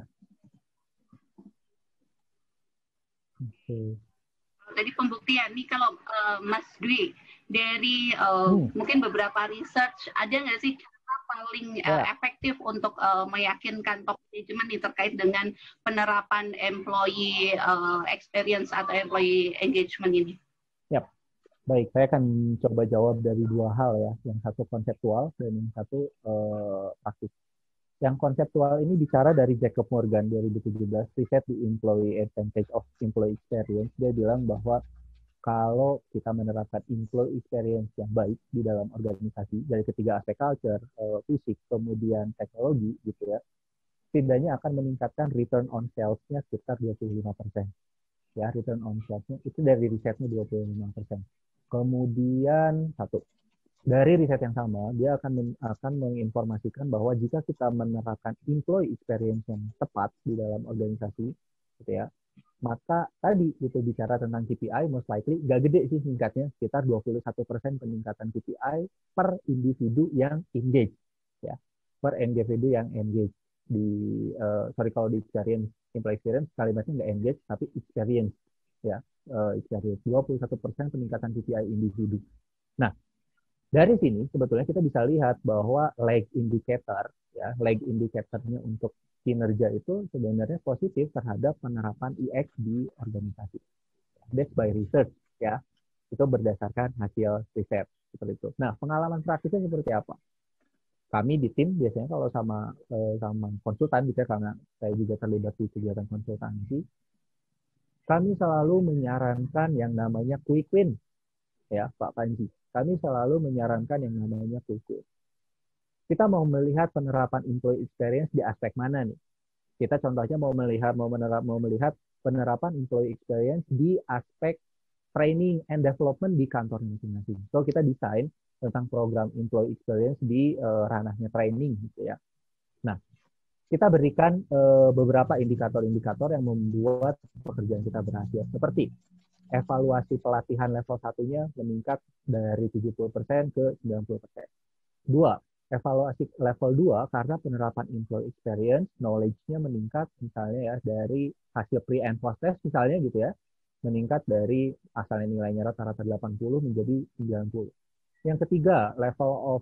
Oke. Tadi pembuktian nih kalau Mas Dwi dari mungkin beberapa research ada nggak sih cara paling efektif untuk meyakinkan top management nih terkait dengan penerapan employee experience atau employee engagement ini? Yap. Baik, saya akan coba jawab dari dua hal ya. Yang satu konseptual dan yang satu praktis. Yang konseptual ini bicara dari Jacob Morgan 2017, riset di Employee Advantage of Employee Experience. Dia bilang bahwa kalau kita menerapkan employee experience yang baik di dalam organisasi, dari ketiga aspek culture, fisik, kemudian teknologi, gitu ya, setidaknya akan meningkatkan return on sales-nya sekitar 25%. Ya, return on sales-nya itu dari risetnya 25%. Kemudian dari riset yang sama, dia akan menginformasikan bahwa jika kita menerapkan employee experience yang tepat di dalam organisasi, gitu ya, maka tadi itu bicara tentang KPI, most likely nggak gede sih tingkatnya, sekitar 21% peningkatan KPI per individu yang engage, ya, per individu yang engage kalau di employee experience kalimatnya nggak engage tapi experience, ya, experience 21% peningkatan KPI individu. Nah, dari sini sebetulnya kita bisa lihat bahwa lag indicatornya untuk kinerja itu sebenarnya positif terhadap penerapan EX di organisasi. That's by research, ya. Itu berdasarkan hasil riset seperti itu. Nah, pengalaman praktisnya seperti apa? Kami di tim biasanya kalau sama konsultan, bisa karena saya juga terlibat di kegiatan konsultansi, kami selalu menyarankan yang namanya quick win, ya Pak Panji. Kami selalu menyarankan yang namanya quick win. Kita mau melihat penerapan employee experience di aspek mana nih? Kita contohnya mau melihat penerapan employee experience di aspek training and development di kantor masing-masing. So kita desain tentang program employee experience di ranahnya training, gitu ya. Nah, kita berikan beberapa indikator-indikator yang membuat pekerjaan kita berhasil. Seperti evaluasi pelatihan level 1-nya meningkat dari 70% ke 90%. 2. Evaluasi level 2 karena penerapan employee experience, knowledge-nya meningkat misalnya ya dari hasil pre and post test misalnya gitu ya, meningkat dari asalnya nilainya rata-rata 80 menjadi 90. Yang ketiga, level of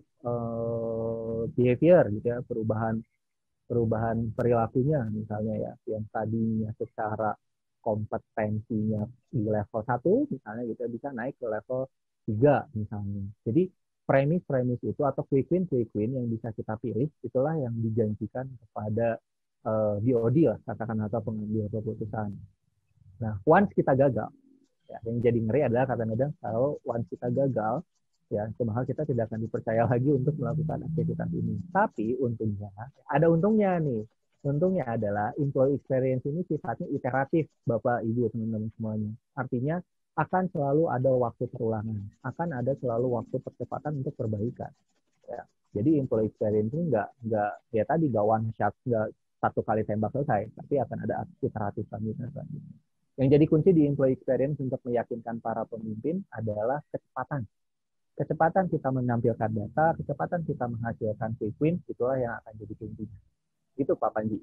behavior gitu ya, perubahan perilakunya misalnya ya, yang tadinya secara kompetensinya di level 1 misalnya gitu bisa naik ke level 3 misalnya. Jadi premis itu atau quick win yang bisa kita pilih itulah yang dijanjikan kepada BOD lah, katakan, atau pengambil keputusan. Nah, once kita gagal, ya, yang jadi ngeri adalah kadang-kadang kalau once kita gagal, ya, semahal kita tidak akan dipercaya lagi untuk melakukan aktivitas ini. Tapi untungnya, ada untungnya nih. Untungnya adalah employee experience ini sifatnya iteratif, Bapak, Ibu, teman-teman semuanya. Artinya akan selalu ada waktu perulangan, akan ada selalu waktu percepatan untuk perbaikan. Ya. Jadi employee experience ini nggak ya tadi nggak one shot, nggak satu kali tembak selesai, tapi akan ada iteratif selanjutnya. Yang jadi kunci di employee experience untuk meyakinkan para pemimpin adalah kecepatan. Kecepatan kita menampilkan data, kecepatan kita menghasilkan quick win, itulah yang akan jadi kuncinya. Itu Pak Panji.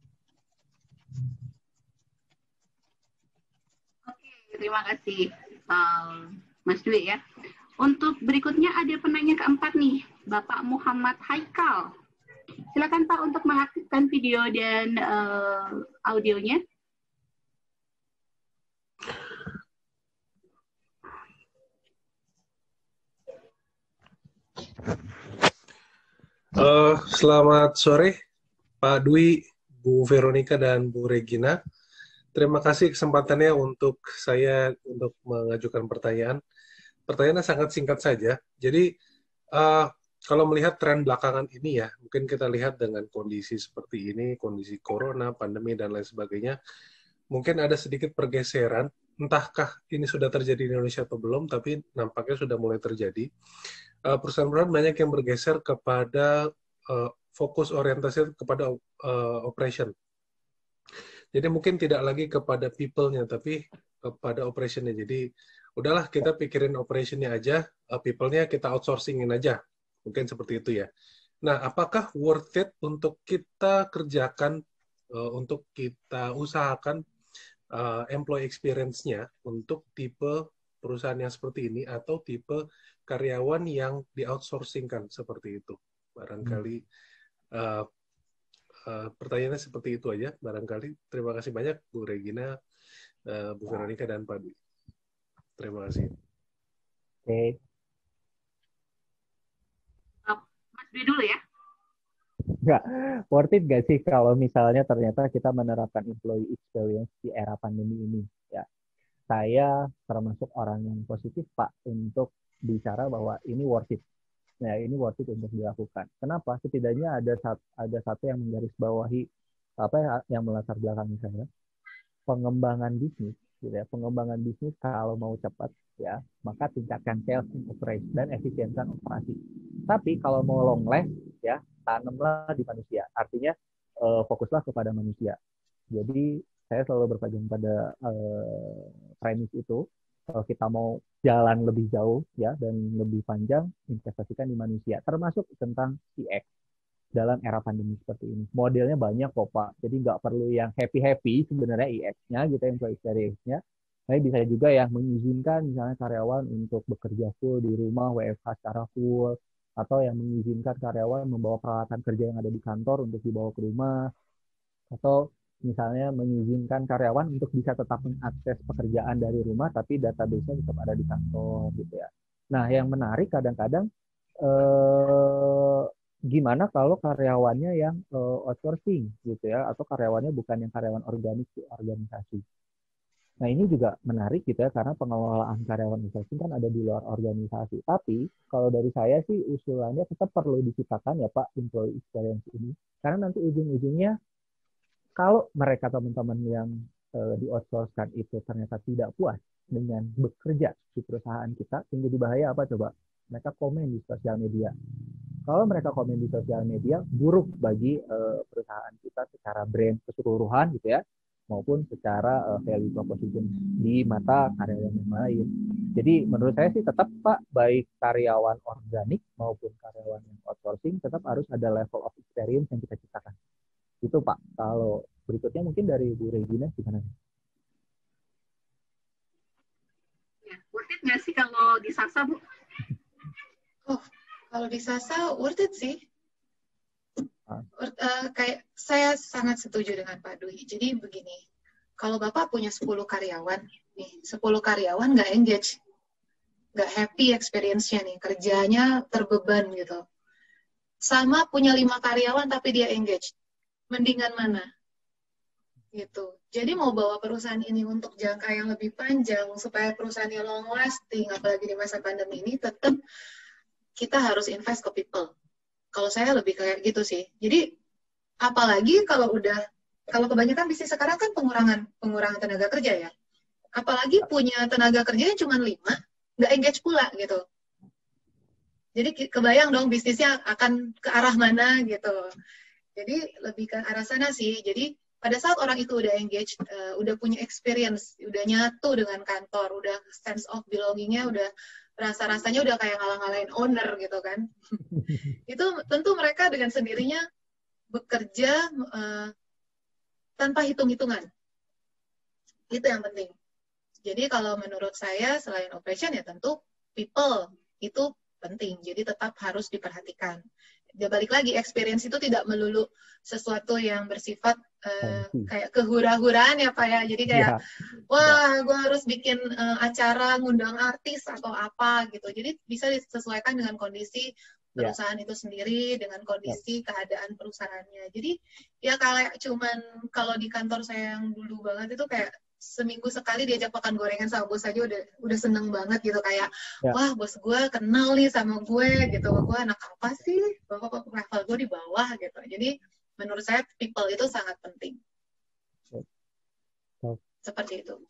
Oke, terima kasih Mas Dwi ya. Untuk berikutnya ada penanya keempat nih, Bapak Muhammad Haikal. Silakan Pak untuk mengaktifkan video dan audionya. Selamat sore, Pak Dwi, Bu Veronica, dan Bu Regina. Terima kasih kesempatannya untuk saya untuk mengajukan pertanyaan. Pertanyaannya sangat singkat saja. Jadi, kalau melihat tren belakangan ini ya, mungkin kita lihat dengan kondisi seperti ini, kondisi corona, pandemi, dan lain sebagainya, mungkin ada sedikit pergeseran. Entahkah ini sudah terjadi di Indonesia atau belum, tapi nampaknya sudah mulai terjadi. Perusahaan-perusahaan banyak yang bergeser kepada fokus orientasi kepada operation. Jadi mungkin tidak lagi kepada people-nya, tapi kepada operation-nya. Jadi udahlah kita pikirin operation-nya aja, people-nya kita outsourcing-in aja. Mungkin seperti itu ya. Nah, apakah worth it untuk kita kerjakan, untuk kita usahakan employee experience-nya untuk tipe perusahaan yang seperti ini atau tipe karyawan yang di-outsourcing-kan seperti itu? Barangkali pertanyaannya seperti itu aja, barangkali. Terima kasih banyak Bu Regina, Bu Veronica, dan Pak Dwi. Terima kasih. Oke. Mas Dwi dulu ya. Nggak, worth it nggak sih kalau misalnya ternyata kita menerapkan employee experience di era pandemi ini? Ya, saya termasuk orang yang positif, Pak, untuk bicara bahwa ini worth it. Nah, ini worth it untuk dilakukan. Kenapa? Setidaknya ada satu yang menggarisbawahi apa yang melatar belakangi saya. Pengembangan bisnis, gitu ya. Pengembangan bisnis kalau mau cepat, ya, maka tingkatkan sales and operation dan efisiensikan operasi. Tapi kalau mau long last, ya, tanamlah di manusia. Artinya fokuslah kepada manusia. Jadi saya selalu berpegang pada premis itu. Kalau kita mau jalan lebih jauh ya dan lebih panjang, investasikan di manusia, termasuk tentang CX dalam era pandemi seperti ini. Modelnya banyak kok Pak, jadi nggak perlu yang happy sebenarnya EX-nya gitu, employee experience-nya. Tapi bisa juga yang mengizinkan misalnya karyawan untuk bekerja full di rumah, WFH secara full, atau yang mengizinkan karyawan membawa peralatan kerja yang ada di kantor untuk dibawa ke rumah, atau misalnya mengizinkan karyawan untuk bisa tetap mengakses pekerjaan dari rumah, tapi database-nya tetap ada di kantor, gitu ya. Nah, yang menarik kadang-kadang gimana kalau karyawannya yang outsourcing, gitu ya, atau karyawannya bukan yang karyawan organik di organisasi. Nah, ini juga menarik gitu ya, karena pengelolaan karyawan outsourcing kan ada di luar organisasi. Tapi kalau dari saya sih usulannya tetap perlu diciptakan ya Pak, employee experience ini, karena nanti ujung-ujungnya kalau mereka teman-teman yang di-outsource-kan itu ternyata tidak puas dengan bekerja di perusahaan kita, yang jadi bahaya apa coba? Mereka komen di sosial media. Kalau mereka komen di sosial media, buruk bagi perusahaan kita secara brand keseluruhan gitu ya, maupun secara value proposition di mata karyawan yang lain. Jadi menurut saya sih tetap Pak, baik karyawan organik maupun karyawan yang outsourcing, tetap harus ada level of experience yang kita ciptakan. Itu Pak. Kalau berikutnya mungkin dari Bu Regina gimana? Ya, worth it nggak sih kalau di Sasa, Bu? Oh, kalau di Sasa worth it sih. Kayak saya sangat setuju dengan Pak Dwi. Jadi begini, kalau Bapak punya 10 karyawan, nih 10 karyawan nggak engage, nggak happy experience-nya nih, kerjanya terbeban gitu. Sama punya 5 karyawan tapi dia engage. mendingan mana gitu. Jadi mau bawa perusahaan ini untuk jangka yang lebih panjang supaya perusahaannya long lasting, apalagi di masa pandemi ini, tetap kita harus invest ke people. Kalau saya lebih kayak gitu sih. Jadi apalagi kalau kebanyakan bisnis sekarang kan pengurangan tenaga kerja ya. Apalagi punya tenaga kerja yang cuma 5, nggak engage pula gitu. Jadi kebayang dong bisnisnya akan ke arah mana gitu. Jadi lebih ke arah sana sih. Jadi pada saat orang itu udah engage, udah punya experience, udah nyatu dengan kantor, udah sense of belonging-nya, udah rasa-rasanya udah kayak ngalah-ngalahin owner gitu kan. Itu tentu mereka dengan sendirinya bekerja tanpa hitung-hitungan. Itu yang penting. Jadi kalau menurut saya selain operation ya tentu people itu penting. Jadi tetap harus diperhatikan. Dia balik lagi, experience itu tidak melulu sesuatu yang bersifat kayak kehura-huraan ya Pak ya. Jadi kayak, wah gue harus bikin acara ngundang artis atau apa gitu. Jadi bisa disesuaikan dengan kondisi perusahaan itu sendiri, dengan kondisi keadaan perusahaannya. Jadi ya kalau di kantor saya yang dulu banget itu kayak seminggu sekali diajak makan gorengan sama bos aja udah seneng banget gitu, kayak wah bos gue kenal nih sama gue gitu, gue anak apa sih, bapak level gue di bawah gitu. Jadi menurut saya people itu sangat penting. Seperti itu.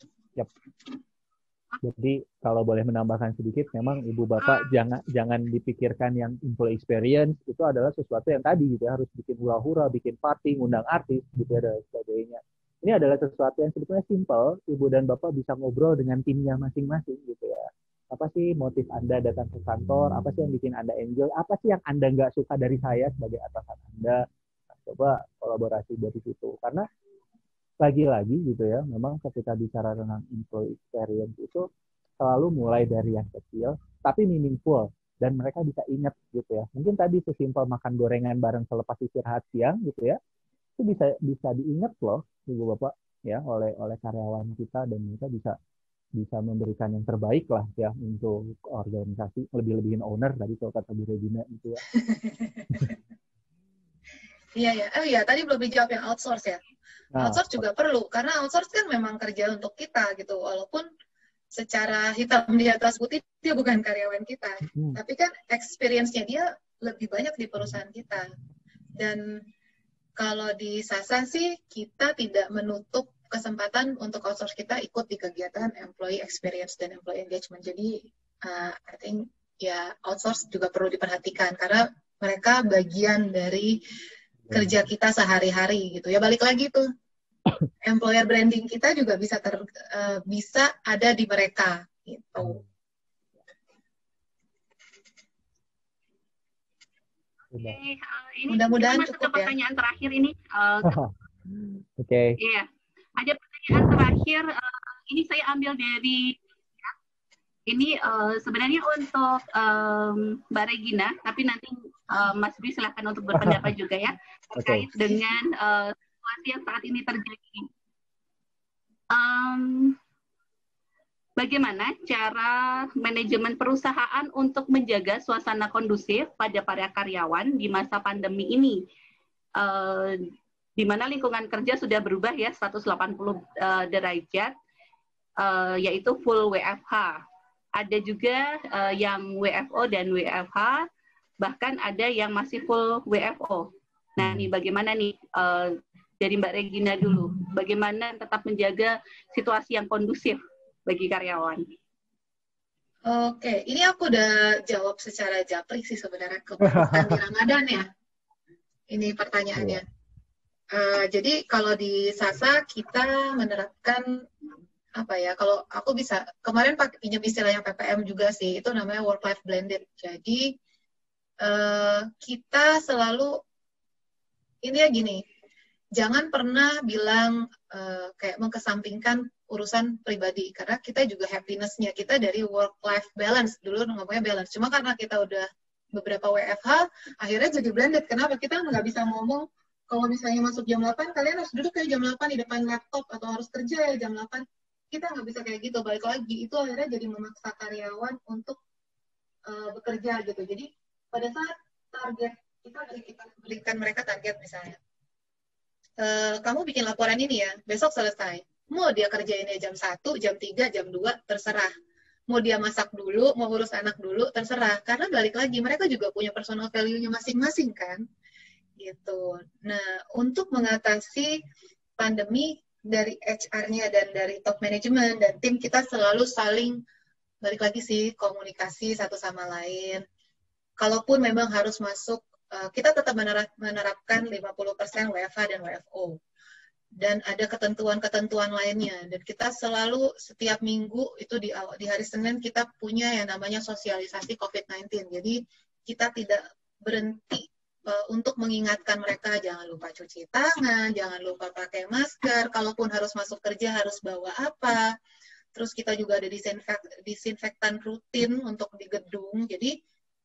Jadi kalau boleh menambahkan sedikit, memang ibu bapak jangan dipikirkan yang employee experience itu adalah sesuatu yang tadi gitu ya, harus bikin hura-hura, bikin party, ngundang artis gitu ya, dan sebagainya. Ini adalah sesuatu yang sebetulnya simple, ibu dan bapak bisa ngobrol dengan timnya masing-masing gitu ya. Apa sih motif Anda datang ke kantor, apa sih yang bikin Anda enjoy, apa sih yang Anda nggak suka dari saya sebagai atasan Anda, nah, coba kolaborasi dari situ. Karena lagi-lagi gitu ya, memang ketika bicara tentang employee experience itu selalu mulai dari yang kecil, tapi meaningful, dan mereka bisa ingat gitu ya. Mungkin tadi sesimpel makan gorengan bareng selepas istirahat siang gitu ya, itu bisa diingat loh ibu bapak ya oleh karyawan kita, dan mereka bisa memberikan yang terbaik lah ya untuk organisasi, lebih-lebihin owner tadi kalau kata Bu Regina itu ya. Iya. Oh iya, tadi belum dijawab yang outsource ya. Outsource juga perlu, karena outsource kan memang kerja untuk kita gitu, walaupun secara hitam di atas putih dia bukan karyawan kita, tapi kan experience-nya dia lebih banyak di perusahaan kita. Dan kalau di Sasa sih kita tidak menutup kesempatan untuk outsource kita ikut di kegiatan employee experience dan employee engagement. Jadi I think ya outsource juga perlu diperhatikan karena mereka bagian dari kerja kita sehari-hari gitu. Ya balik lagi tuh, employer branding kita juga bisa ada di mereka gitu. Ini mudah-mudahan masuk ke cukup pertanyaan terakhir ini. Oke. Iya, ada pertanyaan terakhir. Ini saya ambil dari ini sebenarnya untuk Mbak Regina, tapi nanti Mas Dwi silakan untuk berpendapat juga ya terkait dengan situasi yang saat ini terjadi. Bagaimana cara manajemen perusahaan untuk menjaga suasana kondusif pada para karyawan di masa pandemi ini? Di mana lingkungan kerja sudah berubah ya 180 derajat, yaitu full WFH. Ada juga yang WFO dan WFH, bahkan ada yang masih full WFO. Nah, ini bagaimana nih dari Mbak Regina dulu, bagaimana tetap menjaga situasi yang kondusif bagi karyawan? Oke, ini aku udah jawab secara japri sih sebenarnya, kebutuhan di Ramadan ya. Ini pertanyaannya. Jadi kalau di Sasa kita menerapkan apa ya? Kalau aku bisa kemarin pakai pinjam istilahnya PPM juga sih, itu namanya work life blended. Jadi kita selalu ini ya gini, jangan pernah bilang kayak mengesampingkan urusan pribadi, karena kita juga happiness-nya kita dari work-life balance, dulu ngomongnya balance, cuma karena kita udah beberapa WFH, akhirnya jadi blended. Kenapa? Kita nggak bisa ngomong, kalau misalnya masuk jam 8, kalian harus duduk kayak jam 8 di depan laptop, atau harus kerja ya jam 8, kita nggak bisa kayak gitu, balik lagi, itu akhirnya jadi memaksa karyawan untuk bekerja gitu. Jadi pada saat target, kita berikan mereka target misalnya, kamu bikin laporan ini ya, besok selesai. Mau dia kerjainnya jam 1, jam 3, jam 2, terserah. Mau dia masak dulu, mau urus anak dulu, terserah. Karena balik lagi, mereka juga punya personal value-nya masing-masing kan. Gitu. Nah, untuk mengatasi pandemi dari HR-nya dan dari top management dan tim, kita selalu saling, balik lagi sih, komunikasi satu sama lain. Kalaupun memang harus masuk, kita tetap menerapkan 50% WFH dan WFO. Dan ada ketentuan-ketentuan lainnya. Dan kita selalu setiap minggu, itu di hari Senin, kita punya yang namanya sosialisasi COVID-19. Jadi kita tidak berhenti untuk mengingatkan mereka, jangan lupa cuci tangan, jangan lupa pakai masker, kalaupun harus masuk kerja harus bawa apa. Terus kita juga ada disinfektan rutin untuk di gedung. Jadi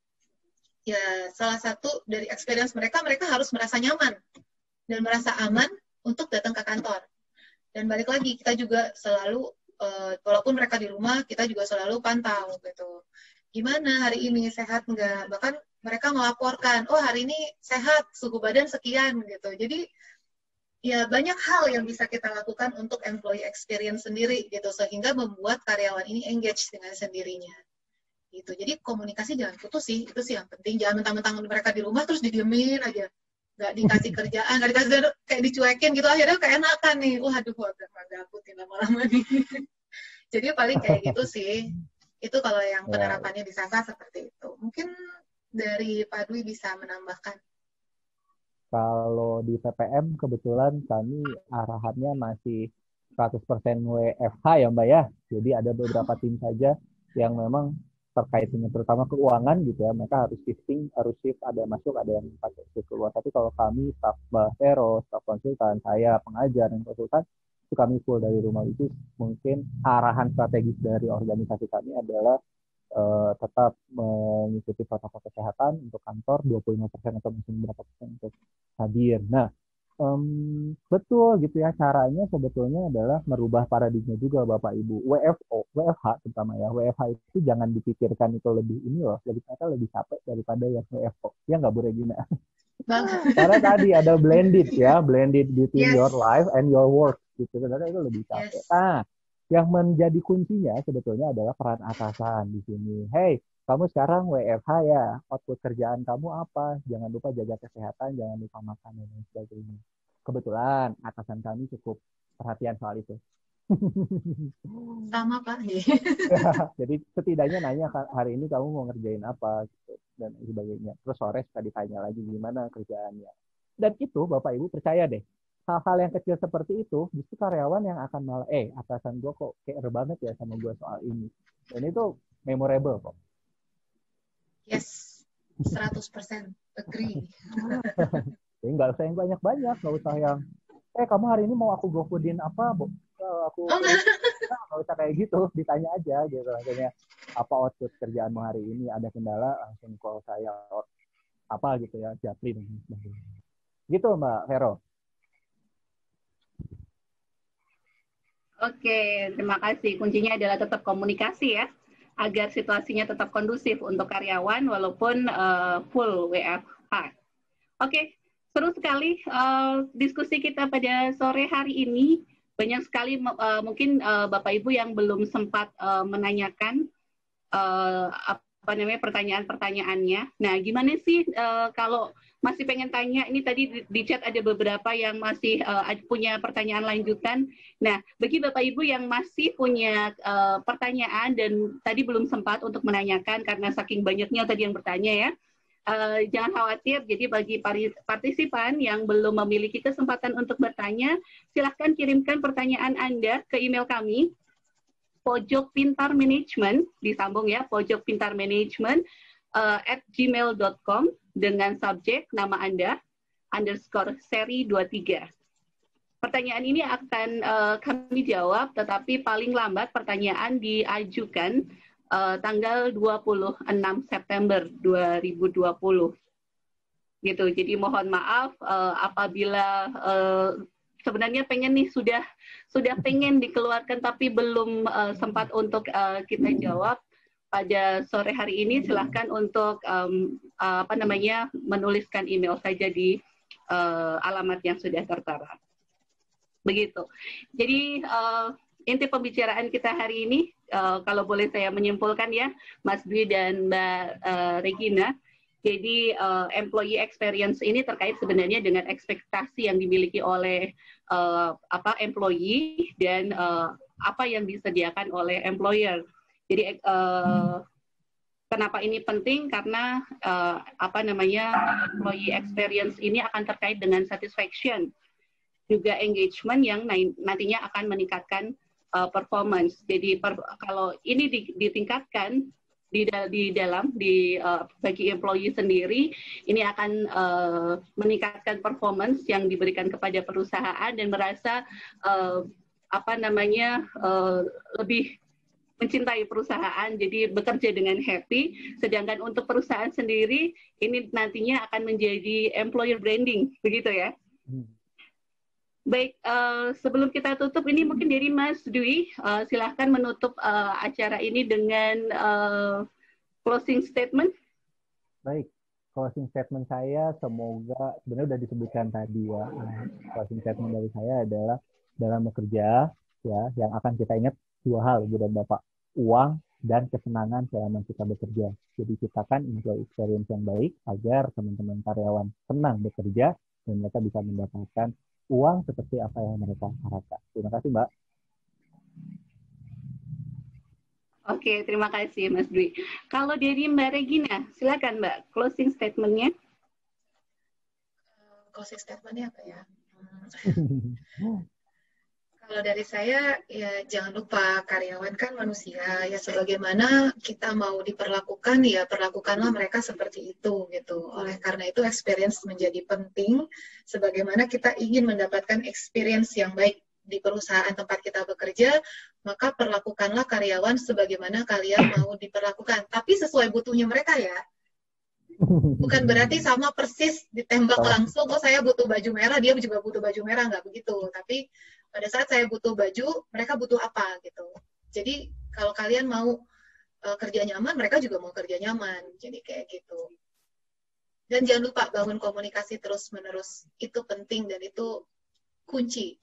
ya salah satu dari experience mereka harus merasa nyaman dan merasa aman untuk datang ke kantor. Dan balik lagi, kita juga selalu, walaupun mereka di rumah, kita juga selalu pantau gitu. Gimana hari ini, sehat nggak? Bahkan mereka melaporkan, oh hari ini sehat, suhu badan sekian gitu. Jadi ya banyak hal yang bisa kita lakukan untuk employee experience sendiri gitu, sehingga membuat karyawan ini engage dengan sendirinya. Gitu. Jadi komunikasi jangan putus sih, itu sih yang penting. Jangan mentang-mentang mereka di rumah terus didiemin aja, nggak dikasih kerjaan, nggak dikasih, kayak dicuekin gitu, akhirnya keenakan nih, waduh agak gabutin lama-lama nih. Jadi paling kayak gitu sih, itu kalau yang penerapannya di Sasa seperti itu. Mungkin dari Pak Dwi bisa menambahkan. Kalau di PPM kebetulan kami arahannya masih 100% WFH ya Mbak ya, jadi ada beberapa tim saja yang memang terkait dengan terutama keuangan gitu ya, mereka harus shifting, harus shift, ada yang masuk, ada yang pakai shift keluar. Tapi kalau kami, staf Vero, staf konsultan, saya, pengajar, dan konsultan, itu kami full dari rumah. Itu mungkin arahan strategis dari organisasi kami adalah tetap mengikuti protokol kesehatan untuk kantor, 25% atau mungkin berapa persen untuk hadir. Nah, betul gitu ya, caranya sebetulnya adalah merubah paradigma juga Bapak Ibu. WFH terutama ya, WFH itu jangan dipikirkan itu lebih ini loh, lebih capek daripada yang WFO. Ya nggak Bu Regina? Karena tadi ada blended between your life and your work gitu, sebenarnya itu lebih capek. Nah, yang menjadi kuncinya sebetulnya adalah peran atasan di sini. Hey, kamu sekarang WFH ya, output kerjaan kamu apa? Jangan lupa jaga kesehatan, jangan lupa makan dan lain sebagainya. Kebetulan atasan kami cukup perhatian soal itu. Sama Pak. Ya, jadi setidaknya nanya hari ini kamu mau ngerjain apa gitu, dan sebagainya. Terus sore suka ditanya lagi gimana kerjaannya. Dan itu Bapak Ibu percaya deh, hal-hal yang kecil seperti itu justru karyawan yang akan malah, atasan gue kok care banget ya sama gue soal ini. Dan itu memorable kok. Yes, 100% agree. Jadi nggak usah yang banyak-banyak, nggak usah yang, kamu hari ini mau aku GoFoodin apa, nggak usah kayak gitu, ditanya aja gitu. Maksudnya, apa output kerjaanmu hari ini, ada kendala, langsung call saya, apa gitu ya, Japri dan sebagainya. Gitu Mbak Vero. Oke, terima kasih. Kuncinya adalah tetap komunikasi ya, agar situasinya tetap kondusif untuk karyawan walaupun full WFH. Oke, seru sekali diskusi kita pada sore hari ini. Banyak sekali mungkin Bapak Ibu yang belum sempat menanyakan pertanyaan-pertanyaannya. Nah, gimana sih kalau masih pengen tanya, ini tadi di chat ada beberapa yang masih punya pertanyaan lanjutan. Nah, bagi Bapak Ibu yang masih punya pertanyaan dan tadi belum sempat untuk menanyakan karena saking banyaknya tadi yang bertanya ya, jangan khawatir. Jadi bagi partisipan yang belum memiliki kesempatan untuk bertanya, silahkan kirimkan pertanyaan Anda ke email kami, pojokpintarmanagement, disambung ya, pojokpintarmanagement @gmail.com dengan subjek nama Anda, _seri 23. Pertanyaan ini akan kami jawab, tetapi paling lambat pertanyaan diajukan tanggal 26 September 2020. Gitu. Jadi mohon maaf apabila sebenarnya pengen nih sudah pengen dikeluarkan tapi belum sempat untuk kita jawab pada sore hari ini. Silahkan untuk menuliskan email saja di alamat yang sudah tertera. Begitu. Jadi inti pembicaraan kita hari ini, kalau boleh saya menyimpulkan ya, Mas Dwi dan Mbak Regina, jadi employee experience ini terkait sebenarnya dengan ekspektasi yang dimiliki oleh employee dan apa yang disediakan oleh employer. Jadi kenapa ini penting? Karena employee experience ini akan terkait dengan satisfaction, juga engagement yang nantinya akan meningkatkan performance. Jadi kalau ini ditingkatkan bagi employee sendiri, ini akan meningkatkan performance yang diberikan kepada perusahaan dan merasa lebih mencintai perusahaan, jadi bekerja dengan happy. Sedangkan untuk perusahaan sendiri, ini nantinya akan menjadi employer branding, begitu ya. Baik, sebelum kita tutup, ini mungkin dari Mas Dwi, silahkan menutup acara ini dengan closing statement. Baik, closing statement saya semoga sebenarnya sudah disebutkan tadi ya. Closing statement dari saya adalah dalam bekerja ya, yang akan kita ingat dua hal, Ibu dan Bapak, uang dan kesenangan selama kita bekerja. Jadi ciptakan employee experience yang baik agar teman-teman karyawan senang bekerja dan mereka bisa mendapatkan uang seperti apa yang mereka harapkan. Terima kasih, Mbak. Oke, terima kasih Mas Dwi. Kalau dari Mbak Regina, silakan Mbak, closing statement-nya. Closing statement-nya apa ya? Kalau dari saya, ya jangan lupa karyawan kan manusia, ya sebagaimana kita mau diperlakukan, ya perlakukanlah mereka seperti itu, gitu. Oleh karena itu, experience menjadi penting, sebagaimana kita ingin mendapatkan experience yang baik di perusahaan tempat kita bekerja, maka perlakukanlah karyawan sebagaimana kalian mau diperlakukan. Tapi sesuai butuhnya mereka ya. Bukan berarti sama persis ditembak langsung, oh saya butuh baju merah, dia juga butuh baju merah, nggak begitu. Tapi pada saat saya butuh baju, mereka butuh apa gitu. Jadi kalau kalian mau kerja nyaman, mereka juga mau kerja nyaman. Jadi kayak gitu. Dan jangan lupa bangun komunikasi terus-menerus. Itu penting dan itu kunci.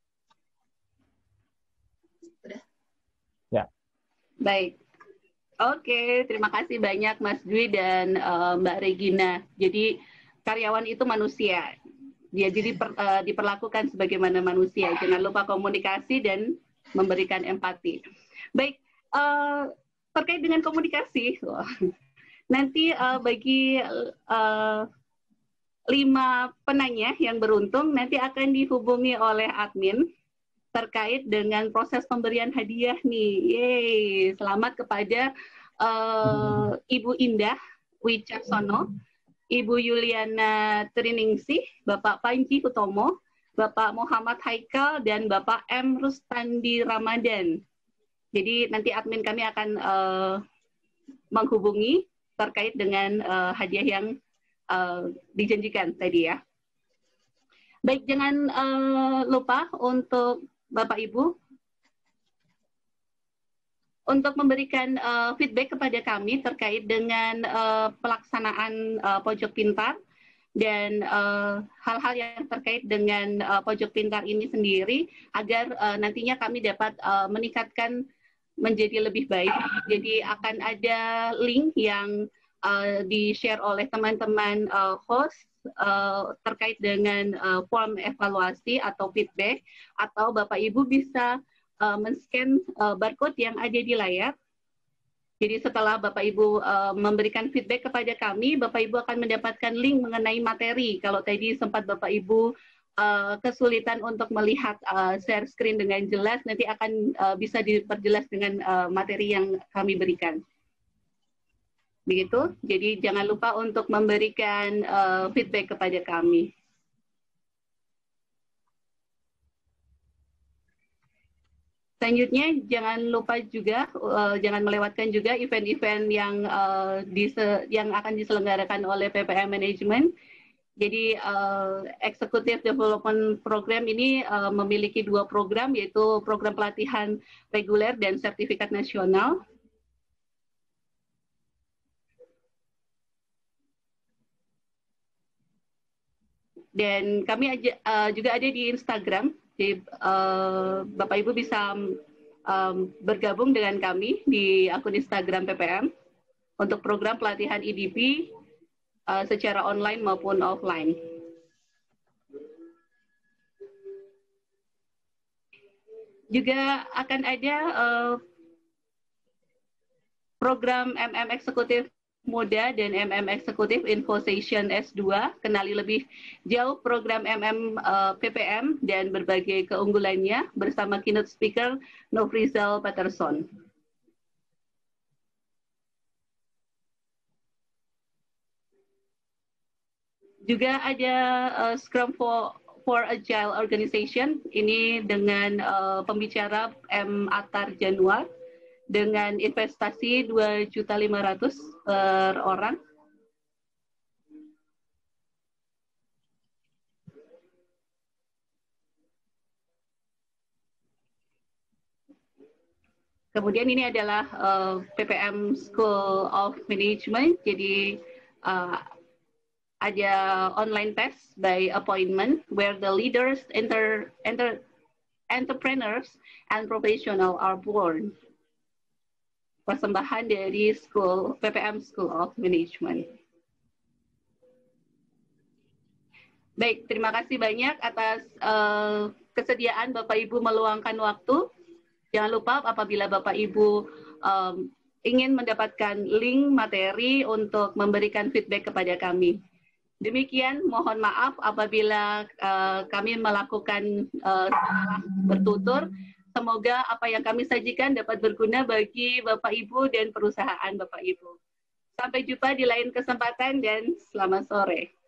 Udah? Ya. Baik. Oke, terima kasih banyak Mas Dwi dan Mbak Regina. Jadi karyawan itu manusia. Dia jadi diperlakukan sebagaimana manusia. Jangan lupa komunikasi dan memberikan empati. Baik, terkait dengan komunikasi, nanti bagi 5 penanya yang beruntung nanti akan dihubungi oleh admin terkait dengan proses pemberian hadiah nih. Yeay, selamat kepada Ibu Indah Wicaksono, Ibu Yuliana Triningsih, Bapak Panji Hutomo, Bapak Muhammad Haikal, dan Bapak M. Rustandi Ramadan. Jadi nanti admin kami akan menghubungi terkait dengan hadiah yang dijanjikan tadi ya. Baik, jangan lupa untuk Bapak Ibu untuk memberikan feedback kepada kami terkait dengan pelaksanaan Pojok Pintar dan hal-hal yang terkait dengan Pojok Pintar ini sendiri agar nantinya kami dapat meningkatkan menjadi lebih baik. Jadi akan ada link yang di-share oleh teman-teman host terkait dengan form evaluasi atau feedback, atau Bapak Ibu bisa men-scan barcode yang ada di layar. Jadi setelah Bapak Ibu memberikan feedback kepada kami, Bapak Ibu akan mendapatkan link mengenai materi. Kalau tadi sempat Bapak Ibu kesulitan untuk melihat share screen dengan jelas, nanti akan bisa diperjelas dengan materi yang kami berikan. Begitu, jadi jangan lupa untuk memberikan feedback kepada kami. Selanjutnya, jangan lupa juga, jangan melewatkan juga event-event yang akan diselenggarakan oleh PPM Management. Jadi, Executive Development Program ini memiliki 2 program, yaitu program pelatihan reguler dan sertifikat nasional. Dan kami juga ada di Instagram. Jadi Bapak Ibu bisa bergabung dengan kami di akun Instagram PPM untuk program pelatihan EDP secara online maupun offline. Juga akan ada program MM Eksekutif Muda dan MM Eksekutif Info Session S2, kenali lebih jauh program MM PPM dan berbagai keunggulannya bersama keynote speaker Nofrizal Patterson. Juga ada Scrum for Agile Organization, ini dengan pembicara M. Atar Januar, dengan investasi 2.500.000 per orang. Kemudian ini adalah PPM School of Management, jadi ada online test by appointment where the leaders, entrepreneurs, and professional are born. Persembahan dari PPM School of Management. Baik, terima kasih banyak atas kesediaan Bapak Ibu meluangkan waktu. Jangan lupa apabila Bapak Ibu ingin mendapatkan link materi untuk memberikan feedback kepada kami. Demikian, mohon maaf apabila kami melakukan salah bertutur. Semoga apa yang kami sajikan dapat berguna bagi Bapak Ibu dan perusahaan Bapak Ibu. Sampai jumpa di lain kesempatan dan selamat sore.